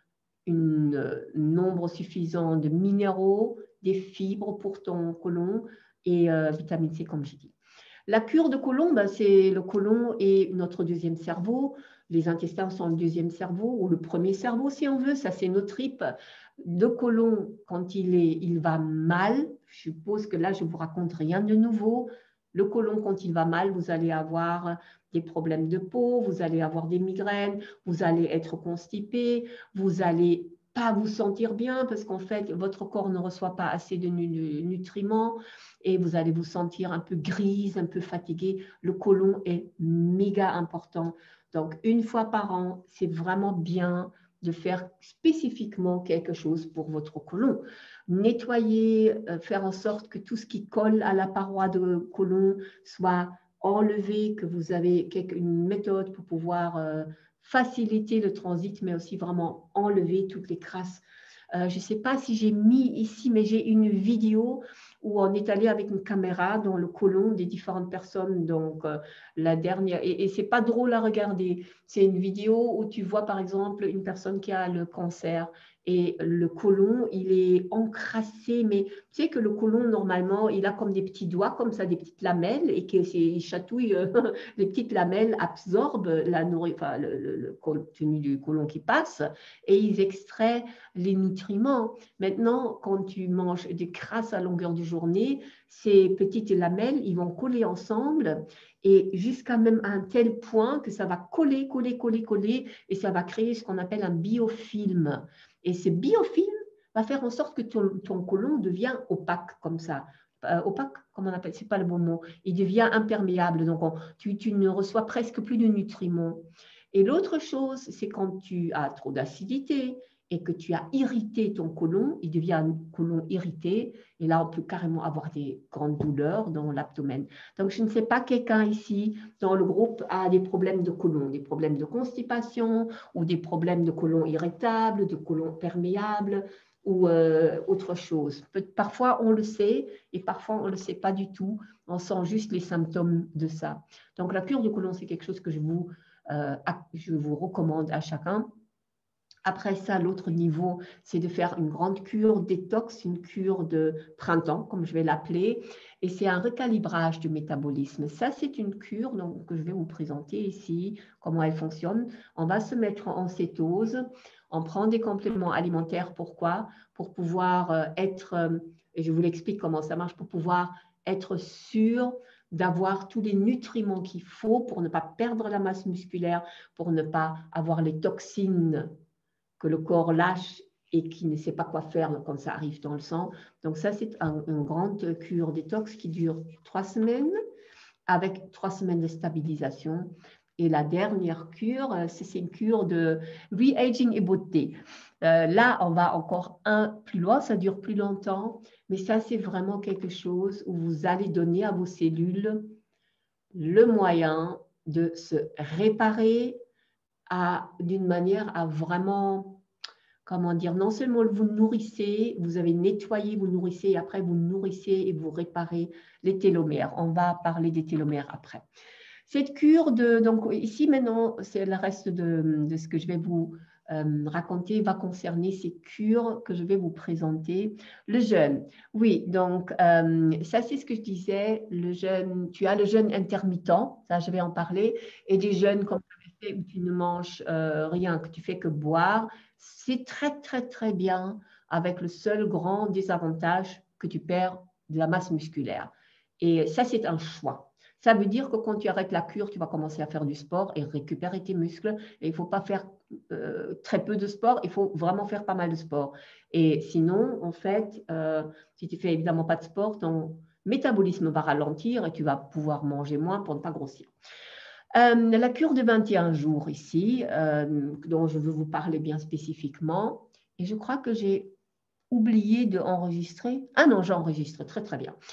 un nombre suffisant de minéraux, des fibres pour ton côlon et vitamine C, comme j'ai dit. La cure de côlon, ben, c'est le côlon et notre deuxième cerveau. Les intestins sont le deuxième cerveau ou le premier cerveau, si on veut. Ça, c'est nos tripes. Le côlon, quand il va mal, je suppose que là, je ne vous raconte rien de nouveau. Le côlon, quand il va mal, vous allez avoir des problèmes de peau, vous allez avoir des migraines, vous allez être constipé, vous allez pas vous sentir bien parce qu'en fait, votre corps ne reçoit pas assez de nutriments et vous allez vous sentir un peu grise, un peu fatigué. Le côlon est méga important. Donc, une fois par an, c'est vraiment bien de faire spécifiquement quelque chose pour votre côlon. Nettoyer, faire en sorte que tout ce qui colle à la paroi de côlon soit enlevé, que vous avez une méthode pour pouvoir faciliter le transit, mais aussi vraiment enlever toutes les crasses. Je ne sais pas si j'ai mis ici, mais j'ai une vidéo où on est allé avec une caméra dans le côlon des différentes personnes. Donc, la dernière, et ce n'est pas drôle à regarder. C'est une vidéo où tu vois, par exemple, une personne qui a le cancer et le côlon, il est encrassé. Mais tu sais que le côlon, normalement, il a comme des petits doigts, comme ça, des petites lamelles, et qu'il chatouille, les petites lamelles absorbent la nourriture, enfin, le contenu du côlon qui passe, et ils extraient les nutriments. Maintenant, quand tu manges des crasses à longueur de journée, ces petites lamelles, ils vont coller ensemble et jusqu'à même un tel point que ça va coller, et ça va créer ce qu'on appelle un biofilm. Et ce biofilm va faire en sorte que ton côlon devient opaque comme ça. Opaque, comment on appelle, c'est pas le bon mot. Il devient imperméable, donc tu ne reçois presque plus de nutriments. Et l'autre chose, c'est quand tu as trop d'acidité, et que tu as irrité ton côlon, il devient un côlon irrité, et là, on peut carrément avoir des grandes douleurs dans l'abdomen. Donc, je ne sais pas, quelqu'un ici dans le groupe a des problèmes de côlon, des problèmes de constipation, ou des problèmes de côlon irritable, de côlon perméable, ou autre chose. Parfois, on le sait, et parfois, on ne le sait pas du tout. On sent juste les symptômes de ça. Donc, la cure du côlon, c'est quelque chose que je vous recommande à chacun. Après ça, l'autre niveau, c'est de faire une grande cure détox, une cure de printemps, comme je vais l'appeler, et c'est un recalibrage du métabolisme. Ça, c'est une cure donc, que je vais vous présenter ici, comment elle fonctionne. On va se mettre en cétose, on prend des compléments alimentaires. Pourquoi? Pour pouvoir être, et je vous l'explique comment ça marche, pour pouvoir être sûr d'avoir tous les nutriments qu'il faut pour ne pas perdre la masse musculaire, pour ne pas avoir les toxines que le corps lâche et qui ne sait pas quoi faire quand ça arrive dans le sang. Donc ça, c'est une grande cure détox qui dure 3 semaines, avec 3 semaines de stabilisation. Et la dernière cure, c'est une cure de re-aging et beauté. Là, on va encore plus loin, ça dure plus longtemps, mais ça, c'est vraiment quelque chose où vous allez donner à vos cellules le moyen de se réparer, d'une manière à vraiment, comment dire, non seulement vous nourrissez, vous avez nettoyé, vous nourrissez, et après vous nourrissez et vous réparez les télomères. On va parler des télomères après. Cette cure donc ici maintenant, c'est le reste de ce que je vais vous raconter va concerner ces cures que je vais vous présenter. Le jeûne, oui, donc ça c'est ce que je disais, le jeûne, tu as le jeûne intermittent, ça je vais en parler, et des jeûnes comme tu fais où tu ne manges rien, que tu fais que boire, c'est très très très bien avec le seul grand désavantage que tu perds de la masse musculaire. Et ça c'est un choix. Ça veut dire que quand tu arrêtes la cure, tu vas commencer à faire du sport et récupérer tes muscles. Et il ne faut pas faire très peu de sport, il faut vraiment faire pas mal de sport. Et sinon, en fait, si tu fais évidemment pas de sport, ton métabolisme va ralentir et tu vas pouvoir manger moins pour ne pas grossir. La cure de 21 jours ici, dont je veux vous parler bien spécifiquement, et je crois que j'ai oublié d'enregistrer. Ah non, j'enregistre, très très bien.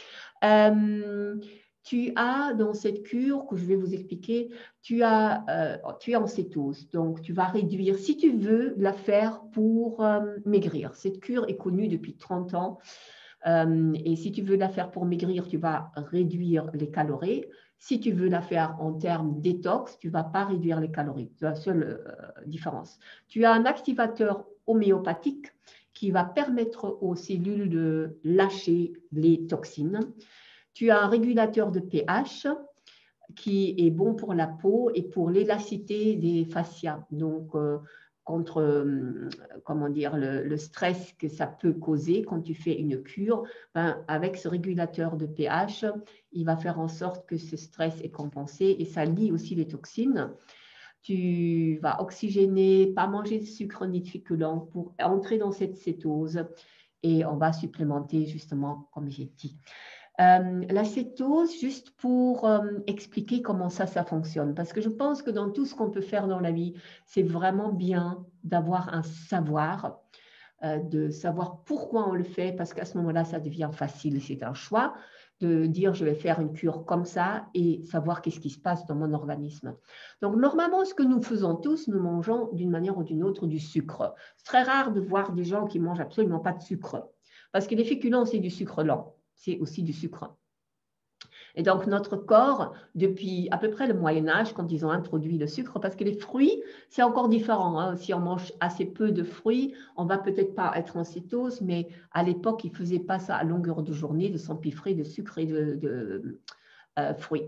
Tu as dans cette cure que je vais vous expliquer, tu es en cétose. Donc, tu vas réduire, si tu veux la faire pour maigrir. Cette cure est connue depuis 30 ans. Et si tu veux la faire pour maigrir, tu vas réduire les calories. Si tu veux la faire en termes détox, tu ne vas pas réduire les calories. C'est la seule différence. Tu as un activateur homéopathique qui va permettre aux cellules de lâcher les toxines. Tu as un régulateur de pH qui est bon pour la peau et pour l'élasticité des fascias. Donc, contre comment dire, le stress que ça peut causer quand tu fais une cure, ben, avec ce régulateur de pH, il va faire en sorte que ce stress est compensé et ça lie aussi les toxines. Tu vas oxygéner, pas manger de sucre ni de féculents pour entrer dans cette cétose et on va supplémenter justement, comme j'ai dit. La cétose, juste pour expliquer comment ça fonctionne, parce que je pense que dans tout ce qu'on peut faire dans la vie, c'est vraiment bien d'avoir un savoir, de savoir pourquoi on le fait, parce qu'à ce moment-là, ça devient facile, c'est un choix de dire je vais faire une cure comme ça et savoir qu'est-ce qui se passe dans mon organisme. Donc normalement, ce que nous faisons tous, nous mangeons d'une manière ou d'une autre du sucre. C'est très rare de voir des gens qui mangent absolument pas de sucre, parce que les féculents, c'est du sucre lent. C'est aussi du sucre. Et donc, notre corps, depuis à peu près le Moyen-Âge, quand ils ont introduit le sucre, parce que les fruits, c'est encore différent. Hein. Si on mange assez peu de fruits, on va peut-être pas être en cétose, mais à l'époque, ils ne faisaient pas ça à longueur de journée, de s'empiffrer de sucre et de fruits.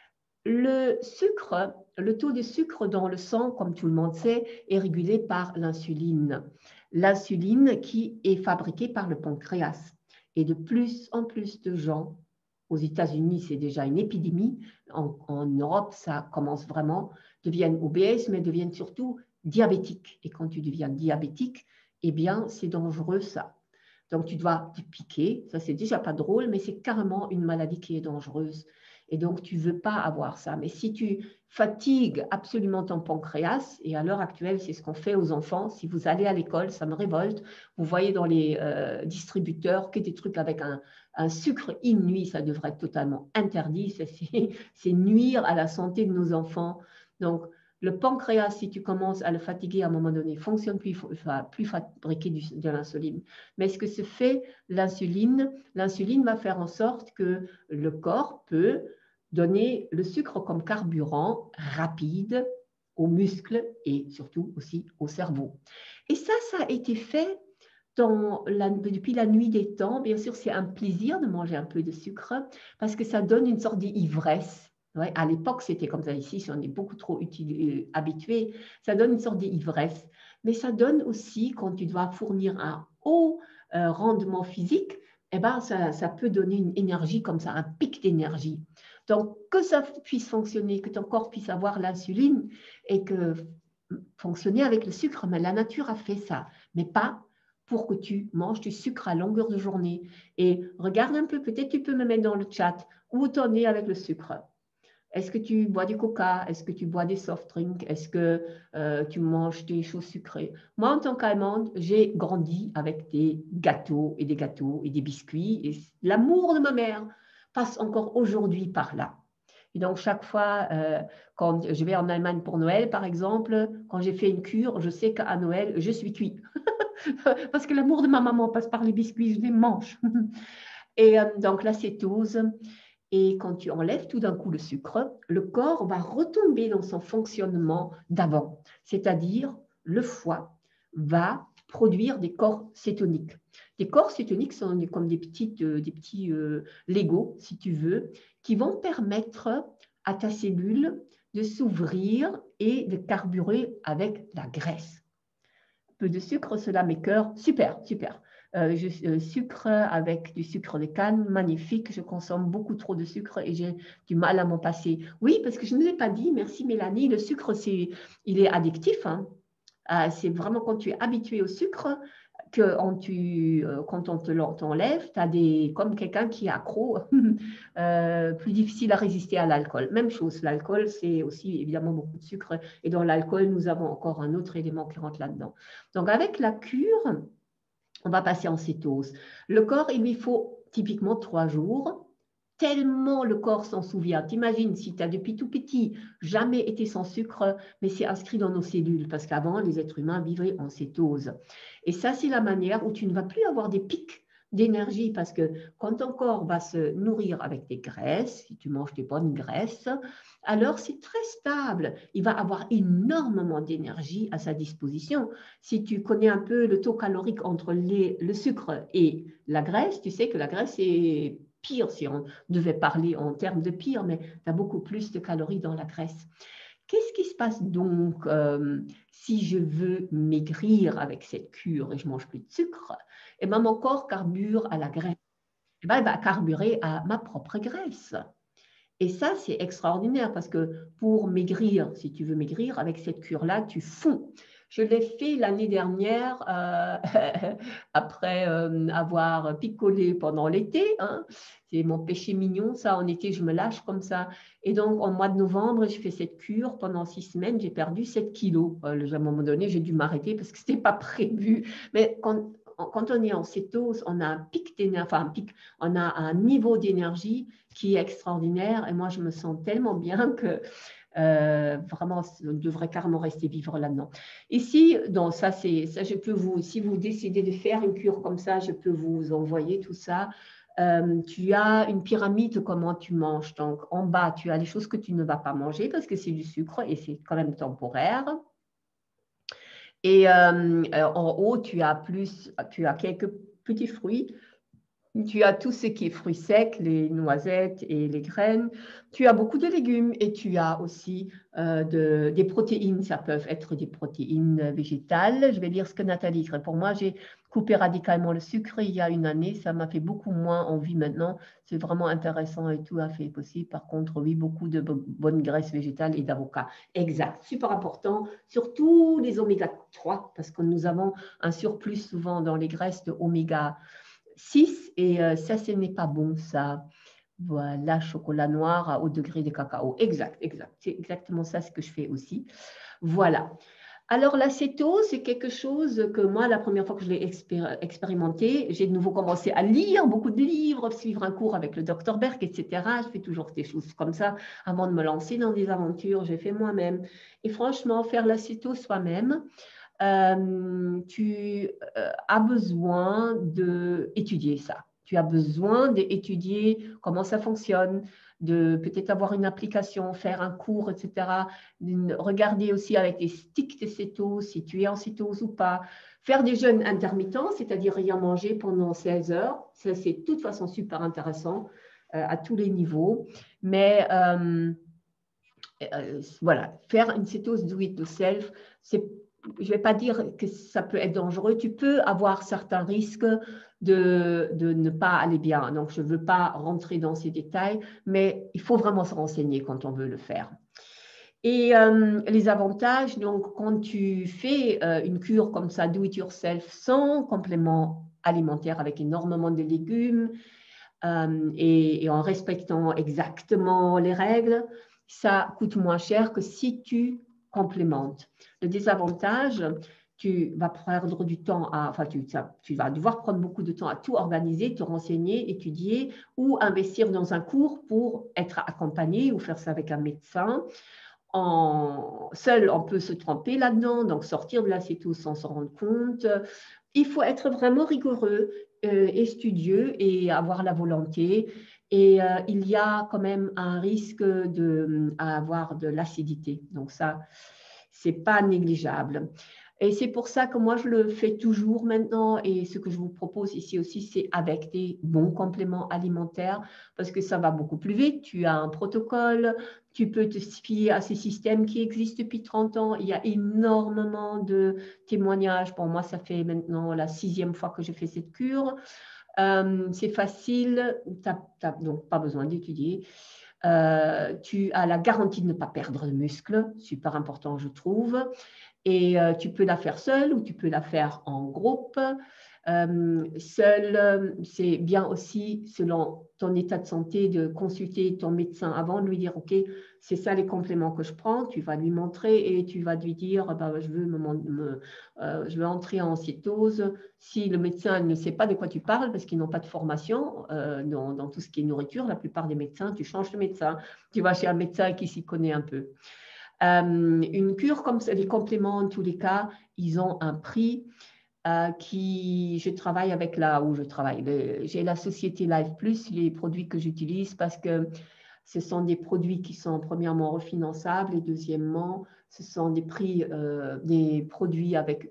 Le sucre, le taux de sucre dans le sang, comme tout le monde sait, est régulé par l'insuline. L'insuline qui est fabriquée par le pancréas. Et de plus en plus de gens, aux États-Unis, c'est déjà une épidémie, en Europe, ça commence vraiment, deviennent obèses, mais deviennent surtout diabétiques. Et quand tu deviens diabétique, eh bien, c'est dangereux ça. Donc, tu dois te piquer, ça c'est déjà pas drôle, mais c'est carrément une maladie qui est dangereuse. Et donc, tu ne veux pas avoir ça. Mais si tu fatigues absolument ton pancréas, et à l'heure actuelle, c'est ce qu'on fait aux enfants, si vous allez à l'école, ça me révolte, vous voyez dans les distributeurs que des trucs avec un sucre inouï, ça devrait être totalement interdit, c'est nuire à la santé de nos enfants. Donc, le pancréas, si tu commences à le fatiguer à un moment donné, ne fonctionne plus, il ne va plus fabriquer de l'insuline. Mais ce que se fait l'insuline va faire en sorte que le corps peut donner le sucre comme carburant rapide aux muscles et surtout aussi au cerveau. Et ça a été fait depuis la nuit des temps. Bien sûr, c'est un plaisir de manger un peu de sucre parce que ça donne une sorte d'ivresse. Ouais, à l'époque, c'était comme ça. Ici, si on est beaucoup trop habitué, ça donne une sorte d'ivresse. Mais ça donne aussi, quand tu dois fournir un haut rendement physique, eh ben, ça peut donner une énergie comme ça, un pic d'énergie. Donc, que ça puisse fonctionner, que ton corps puisse avoir l'insuline et que fonctionner avec le sucre, mais la nature a fait ça, mais pas pour que tu manges du sucre à longueur de journée. Et regarde un peu, peut-être tu peux me mettre dans le chat où tu en es avec le sucre. Est-ce que tu bois du coca? Est-ce que tu bois des soft drinks? Est-ce que tu manges des choses sucrées? Moi, en tant qu'Allemande, j'ai grandi avec des gâteaux et des biscuits. Et l'amour de ma mère passe encore aujourd'hui par là. Et donc, chaque fois, quand je vais en Allemagne pour Noël, par exemple, quand j'ai fait une cure, je sais qu'à Noël, je suis cuit. Parce que l'amour de ma maman passe par les biscuits, je les mange. Et donc, la cétose. Et quand tu enlèves tout d'un coup le sucre, le corps va retomber dans son fonctionnement d'avant. C'est-à-dire, le foie va produire des corps cétoniques. Les corps cétoniques sont comme des petits Legos, si tu veux, qui vont permettre à ta cellule de s'ouvrir et de carburer avec la graisse. Peu de sucre, cela m'écoeure. Super, super. Sucre avec du sucre de canne, magnifique. Je consomme beaucoup trop de sucre et j'ai du mal à m'en passer. Oui, parce que je ne l'ai pas dit, merci Mélanie, le sucre, il est addictif. Hein. C'est vraiment quand tu es habitué au sucre que quand on te t'enlève, tu as comme quelqu'un qui est accro, plus difficile à résister à l'alcool. Même chose, l'alcool, c'est aussi évidemment beaucoup de sucre. Et dans l'alcool, nous avons encore un autre élément qui rentre là-dedans. Donc, avec la cure, on va passer en cétose. Le corps, il lui faut typiquement 3 jours, tellement le corps s'en souvient. T'imagines, si tu as depuis tout petit jamais été sans sucre, mais c'est inscrit dans nos cellules, parce qu'avant, les êtres humains vivaient en cétose. Et ça, c'est la manière où tu ne vas plus avoir des pics d'énergie, parce que quand ton corps va se nourrir avec des graisses, si tu manges des bonnes graisses, alors c'est très stable. Il va avoir énormément d'énergie à sa disposition. Si tu connais un peu le taux calorique entre le sucre et la graisse, tu sais que la graisse est pire, si on devait parler en termes de pire, mais tu as beaucoup plus de calories dans la graisse. Qu'est-ce qui se passe donc si je veux maigrir avec cette cure et je ne mange plus de sucre? Eh bien, mon corps carbure à la graisse. Eh bien, il va carburer à ma propre graisse. Et ça, c'est extraordinaire parce que pour maigrir, si tu veux maigrir, avec cette cure-là, tu fonds. Je l'ai fait l'année dernière après avoir picolé pendant l'été. Hein. C'est mon péché mignon, ça. En été, je me lâche comme ça. Et donc, en mois de novembre, je fais cette cure. Pendant 6 semaines, j'ai perdu 7 kilos. À un moment donné, j'ai dû m'arrêter parce que ce n'était pas prévu. Mais quand on est en cétose, on a un pic d'énergie, enfin un pic, on a un niveau d'énergie qui est extraordinaire. Et moi, je me sens tellement bien que vraiment, on devrait carrément rester vivre là-dedans. Ici, donc ça, je peux si vous décidez de faire une cure comme ça, je peux vous envoyer tout ça. Tu as une pyramide, comment tu manges. Donc, en bas, tu as les choses que tu ne vas pas manger parce que c'est du sucre et c'est quand même temporaire. Et en haut, tu as quelques petits fruits. Tu as tout ce qui est fruits secs, les noisettes et les graines. Tu as beaucoup de légumes et tu as aussi des protéines. Ça peut être des protéines végétales. Je vais lire ce que Nathalie écrit. Pour moi, j'ai coupé radicalement le sucre il y a une année. Ça m'a fait beaucoup moins envie maintenant. C'est vraiment intéressant et tout à fait possible. Par contre, oui, beaucoup de bonnes graisses végétales et d'avocats. Exact. Super important. Surtout les oméga 3 parce que nous avons un surplus souvent dans les graisses de oméga 6 et ça, ce n'est pas bon, ça. Voilà, chocolat noir à haut degré de cacao. Exact, exact. C'est exactement ça ce que je fais aussi. Voilà. Alors, l'acétose, c'est quelque chose que moi, la première fois que je l'ai expérimenté, j'ai de nouveau commencé à lire beaucoup de livres, suivre un cours avec le Dr Berk, etc. Je fais toujours des choses comme ça avant de me lancer dans des aventures. J'ai fait moi-même. Et franchement, faire l'acétose soi-même, tu as besoin d'étudier ça. Tu as besoin d'étudier comment ça fonctionne, de peut-être avoir une application, faire un cours, etc. Regarder aussi avec des sticks de cétose, si tu es en cétose ou pas. Faire des jeûnes intermittents, c'est-à-dire rien manger pendant 16 heures. Ça, c'est de toute façon super intéressant à tous les niveaux. Mais voilà, faire une cétose do it yourself, je ne vais pas dire que ça peut être dangereux. Tu peux avoir certains risques de ne pas aller bien. Donc, je ne veux pas rentrer dans ces détails, mais il faut vraiment se renseigner quand on veut le faire. Et les avantages, donc, quand tu fais une cure comme ça, do it yourself, sans complément alimentaire, avec énormément de légumes et en respectant exactement les règles, ça coûte moins cher que si tu complémentes. Le désavantage, tu vas perdre du temps tu vas devoir prendre beaucoup de temps à tout organiser, te renseigner, étudier ou investir dans un cours pour être accompagné ou faire ça avec un médecin. Seul, on peut se tromper là-dedans, donc sortir de la cétose sans s'en rendre compte. Il faut être vraiment rigoureux et studieux et avoir la volonté. Et il y a quand même un risque à avoir de l'acidité. Donc ça, c'est pas négligeable. Et c'est pour ça que moi, je le fais toujours maintenant. Et ce que je vous propose ici aussi, c'est avec des bons compléments alimentaires parce que ça va beaucoup plus vite. Tu as un protocole, tu peux te fier à ces systèmes qui existent depuis 30 ans. Il y a énormément de témoignages. Pour moi, ça fait maintenant la 6e fois que je fais cette cure. C'est facile, tu n'as donc pas besoin d'étudier. Tu as la garantie de ne pas perdre de muscle, super important, je trouve. Et tu peux la faire seule ou tu peux la faire en groupe. Seule, c'est bien aussi, selon ton état de santé, de consulter ton médecin avant de lui dire, OK, c'est ça les compléments que je prends. Tu vas lui montrer et tu vas lui dire, bah, je veux entrer en cétose. Si le médecin ne sait pas de quoi tu parles, parce qu'ils n'ont pas de formation dans tout ce qui est nourriture, la plupart des médecins, tu changes de médecin. Tu vas chez un médecin qui s'y connaît un peu. Une cure comme ça, les compléments, en tous les cas, ils ont un prix je travaille avec j'ai la société Life Plus, les produits que j'utilise parce que ce sont des produits qui sont premièrement refinançables et deuxièmement, ce sont des produits avec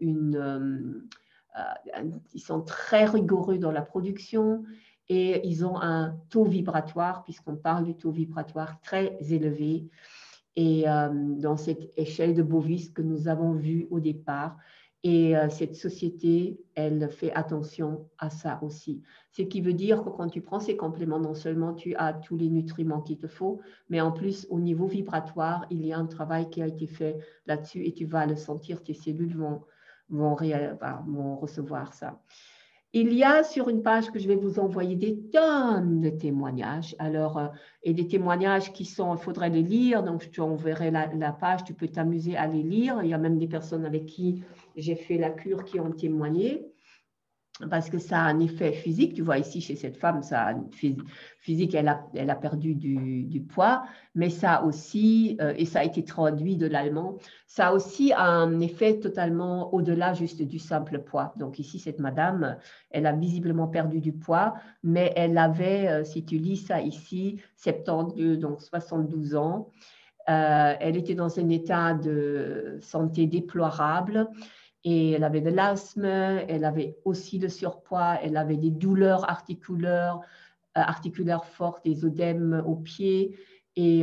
ils sont très rigoureux dans la production et ils ont un taux vibratoire, puisqu'on parle du taux vibratoire très élevé. Et dans cette échelle de Bovis que nous avons vue au départ. Et cette société, elle fait attention à ça aussi. Ce qui veut dire que quand tu prends ces compléments, non seulement tu as tous les nutriments qu'il te faut, mais en plus, au niveau vibratoire, il y a un travail qui a été fait là-dessus et tu vas le sentir, tes cellules vont recevoir ça. Il y a sur une page que je vais vous envoyer des tonnes de témoignages. Alors, et des témoignages il faudrait les lire. Donc, je t'enverrai la page, tu peux t'amuser à les lire. Il y a même des personnes avec qui j'ai fait la cure qui ont témoigné. Parce que ça a un effet physique. Tu vois ici, chez cette femme, ça a un physique, elle a perdu du poids, mais ça a aussi, et ça a été traduit de l'allemand, ça a aussi un effet totalement au-delà juste du simple poids. Donc ici, cette madame, elle a visiblement perdu du poids, mais elle avait, si tu lis ça ici, 72, donc 72 ans. Elle était dans un état de santé déplorable. Et elle avait de l'asthme, elle avait aussi le surpoids, elle avait des douleurs articulaires fortes, des œdèmes aux pieds. Et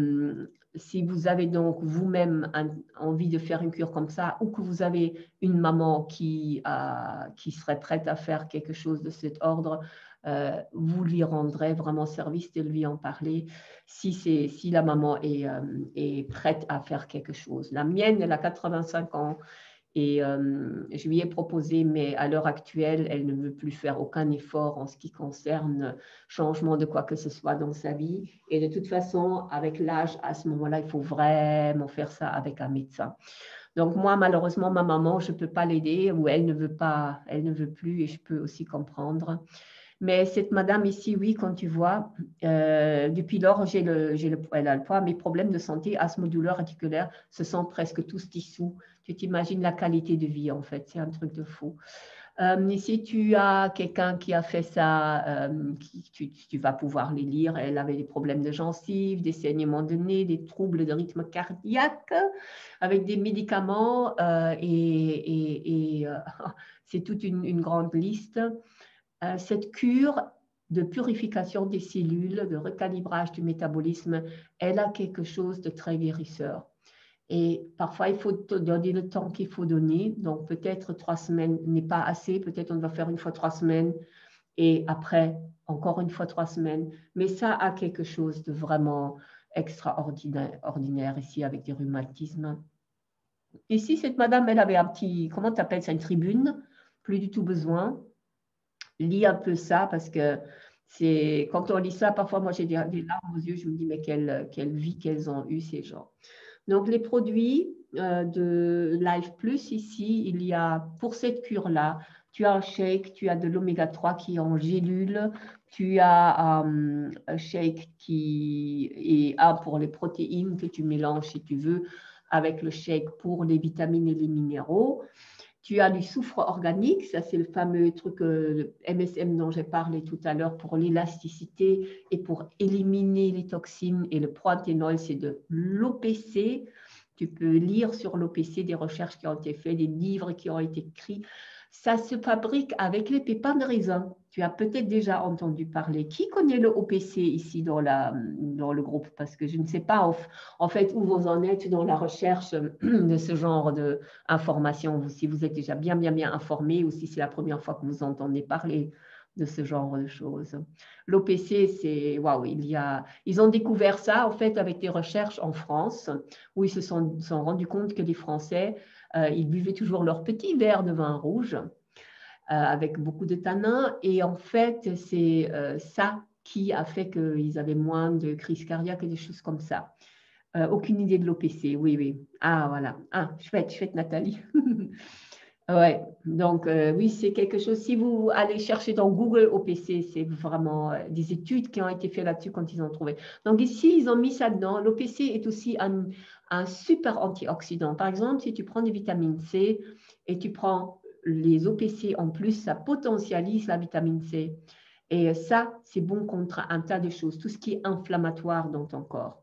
si vous avez donc vous-même envie de faire une cure comme ça, ou que vous avez une maman qui serait prête à faire quelque chose de cet ordre, vous lui rendrez vraiment service de lui en parler si la maman est prête à faire quelque chose. La mienne, elle a 85 ans. Et je lui ai proposé, mais à l'heure actuelle, elle ne veut plus faire aucun effort en ce qui concerne changement de quoi que ce soit dans sa vie. Et de toute façon, avec l'âge, à ce moment-là, il faut vraiment faire ça avec un médecin. Donc moi, malheureusement, ma maman, je ne peux pas l'aider ou elle ne veut plus et je peux aussi comprendre. Mais cette madame ici, oui, quand tu vois, depuis lors, elle a le poids. Mes problèmes de santé, asthme, douleur articulaire, se sont presque tous dissous. Tu t'imagines la qualité de vie, en fait. C'est un truc de fou. Si tu as quelqu'un qui a fait ça, tu vas pouvoir les lire. Elle avait des problèmes de gencives, des saignements de nez, des troubles de rythme cardiaque avec des médicaments. C'est toute une grande liste. Cette cure de purification des cellules, de recalibrage du métabolisme, elle a quelque chose de très guérisseur. Et parfois, il faut donner le temps qu'il faut donner. Donc, peut-être 3 semaines n'est pas assez. Peut-être on va faire une fois 3 semaines et après, encore une fois 3 semaines. Mais ça a quelque chose de vraiment extraordinaire ici avec des rhumatismes. Ici, cette madame, elle avait un petit, comment tu appelles ça, une tribune, plus du tout besoin. Lis un peu ça parce que Quand on lit ça, parfois, moi, j'ai des larmes aux yeux. Je me dis, mais quelle vie qu'elles ont eue, ces gens. Donc, les produits de Life Plus, ici, il y a, pour cette cure-là, tu as un shake, tu as de l'oméga 3 qui est en gélule, tu as un shake qui est un pour les protéines que tu mélanges si tu veux, avec le shake pour les vitamines et les minéraux. Tu as du soufre organique, ça c'est le fameux truc le MSM dont j'ai parlé tout à l'heure pour l'élasticité et pour éliminer les toxines. Et le proanthénol, c'est de l'OPC. Tu peux lire sur l'OPC des recherches qui ont été faites, des livres qui ont été écrits. Ça se fabrique avec les pépins de raisin. Tu as peut-être déjà entendu parler. Qui connaît le OPC ici dans le groupe? Parce que je ne sais pas en fait où vous en êtes dans la recherche de ce genre d'informations, si vous êtes déjà bien informé ou si c'est la première fois que vous entendez parler de ce genre de choses. L'OPC, c'est waouh, ils ont découvert ça en fait avec des recherches en France où ils se sont rendus compte que les Français ils buvaient toujours leur petit verre de vin rouge avec beaucoup de tanins. Et en fait, c'est ça qui a fait qu'ils avaient moins de crises cardiaques et des choses comme ça. Aucune idée de l'OPC, oui, oui. Ah, voilà. Ah, chouette, Nathalie. Ouais, donc oui, c'est quelque chose. Si vous allez chercher dans Google OPC, c'est vraiment des études qui ont été faites là-dessus quand ils ont trouvé. Donc ici, ils ont mis ça dedans. L'OPC est aussi un super antioxydant. Par exemple, si tu prends des vitamines C et tu prends les OPC en plus, ça potentialise la vitamine C. Et ça, c'est bon contre un tas de choses, tout ce qui est inflammatoire dans ton corps.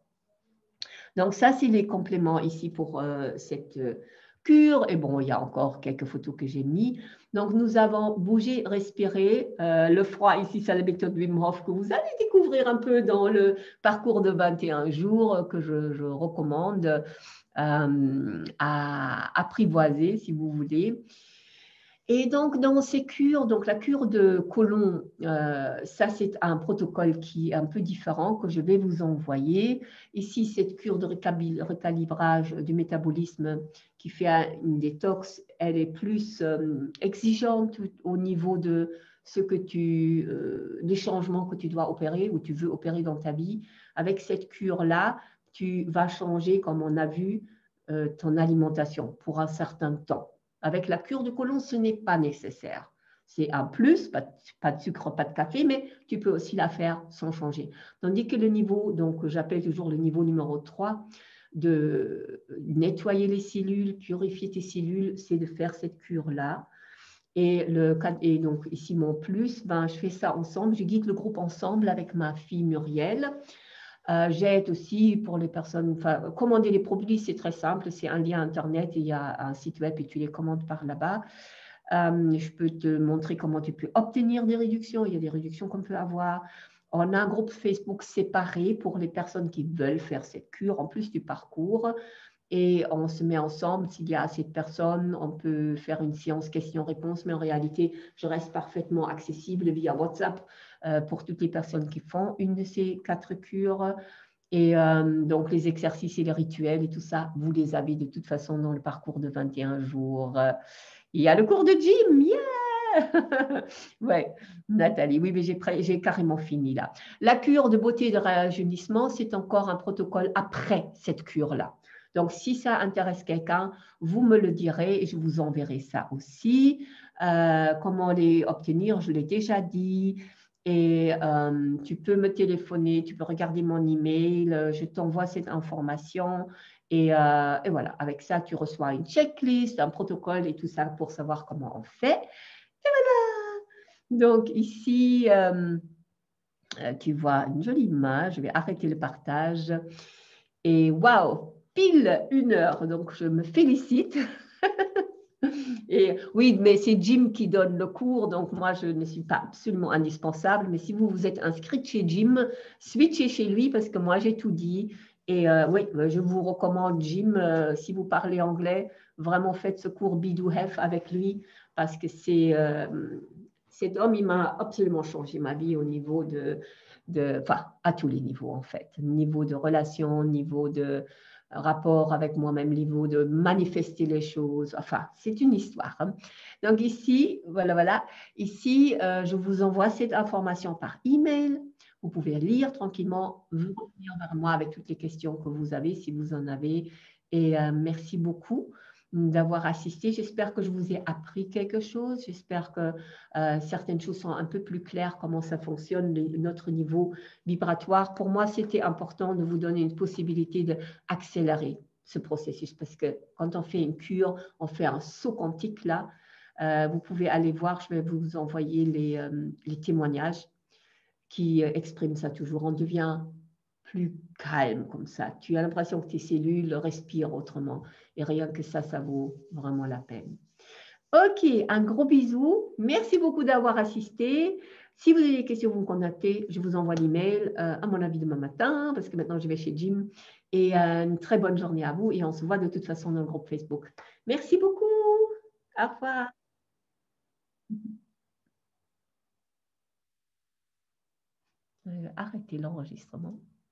Donc ça, c'est les compléments ici pour cette cure. Et bon, il y a encore quelques photos que j'ai mis. Donc, nous avons bougé, respiré. Le froid, ici, c'est la méthode Wim Hof que vous allez découvrir un peu dans le parcours de 21 jours que je recommande à apprivoiser, si vous voulez. Et donc, dans ces cures, donc la cure de côlon, ça c'est un protocole qui est un peu différent que je vais vous envoyer. Ici, cette cure de recalibrage du métabolisme qui fait une détox, elle est plus exigeante au niveau de des changements que tu dois opérer ou tu veux opérer dans ta vie. Avec cette cure-là, tu vas changer, comme on a vu, ton alimentation pour un certain temps. Avec la cure de côlon, ce n'est pas nécessaire. C'est un plus, pas de sucre, pas de café, mais tu peux aussi la faire sans changer. Tandis que le niveau, donc j'appelle toujours le niveau numéro 3, de nettoyer les cellules, purifier tes cellules, c'est de faire cette cure-là. Et donc ici, mon plus, ben, je fais ça ensemble, je guide le groupe ensemble avec ma fille Muriel. J'aide aussi pour les personnes, commander les produits, c'est très simple, c'est un lien Internet et il y a un site web et tu les commandes par là-bas. Je peux te montrer comment tu peux obtenir des réductions, il y a des réductions qu'on peut avoir. On a un groupe Facebook séparé pour les personnes qui veulent faire cette cure, en plus du parcours. Et on se met ensemble, s'il y a assez de personnes, on peut faire une séance questions-réponses, mais en réalité, je reste parfaitement accessible via WhatsApp pour toutes les personnes qui font une de ces 4 cures. Et donc, les exercices et les rituels et tout ça, vous les avez de toute façon dans le parcours de 21 jours. Il y a le cours de gym, yeah! Ouais, Nathalie, oui, mais j'ai carrément fini là. La cure de beauté et de rajeunissement, c'est encore un protocole après cette cure-là. Donc, si ça intéresse quelqu'un, vous me le direz et je vous enverrai ça aussi. Comment les obtenir, je l'ai déjà dit. Et tu peux me téléphoner, tu peux regarder mon email, je t'envoie cette information. Et voilà, avec ça, tu reçois une checklist, un protocole et tout ça pour savoir comment on fait. Et voilà. Donc ici, tu vois une jolie image. Je vais arrêter le partage. Et waouh, pile 1 heure. Donc, je me félicite. Et oui, mais c'est Jim qui donne le cours, donc moi, je ne suis pas absolument indispensable. Mais si vous vous êtes inscrite chez Jim, switchez chez lui parce que moi, j'ai tout dit. Et oui, je vous recommande Jim, si vous parlez anglais, vraiment faites ce cours Be-Do-Have avec lui parce que cet homme, il m'a absolument changé ma vie au niveau enfin, à tous les niveaux en fait. Niveau de relation, niveau de rapport avec moi-même, niveau de manifester les choses. Enfin, c'est une histoire. Hein. Donc ici, voilà. Ici, je vous envoie cette information par email. Vous pouvez lire tranquillement, venir vers moi avec toutes les questions que vous avez, si vous en avez. Et merci beaucoup d'avoir assisté. J'espère que je vous ai appris quelque chose. J'espère que certaines choses sont un peu plus claires, comment ça fonctionne, notre niveau vibratoire. Pour moi, c'était important de vous donner une possibilité d'accélérer ce processus parce que quand on fait une cure, on fait un saut quantique là. Vous pouvez aller voir, je vais vous envoyer les témoignages qui expriment ça toujours. On devient plus calme comme ça. Tu as l'impression que tes cellules respirent autrement. Et rien que ça vaut vraiment la peine. Ok, un gros bisou. Merci beaucoup d'avoir assisté. Si vous avez des questions, vous me contactez. Je vous envoie l'email, à mon avis, demain matin, parce que maintenant, je vais chez Jim. Et une très bonne journée à vous. Et on se voit de toute façon dans le groupe Facebook. Merci beaucoup. Au revoir. Arrêtez l'enregistrement.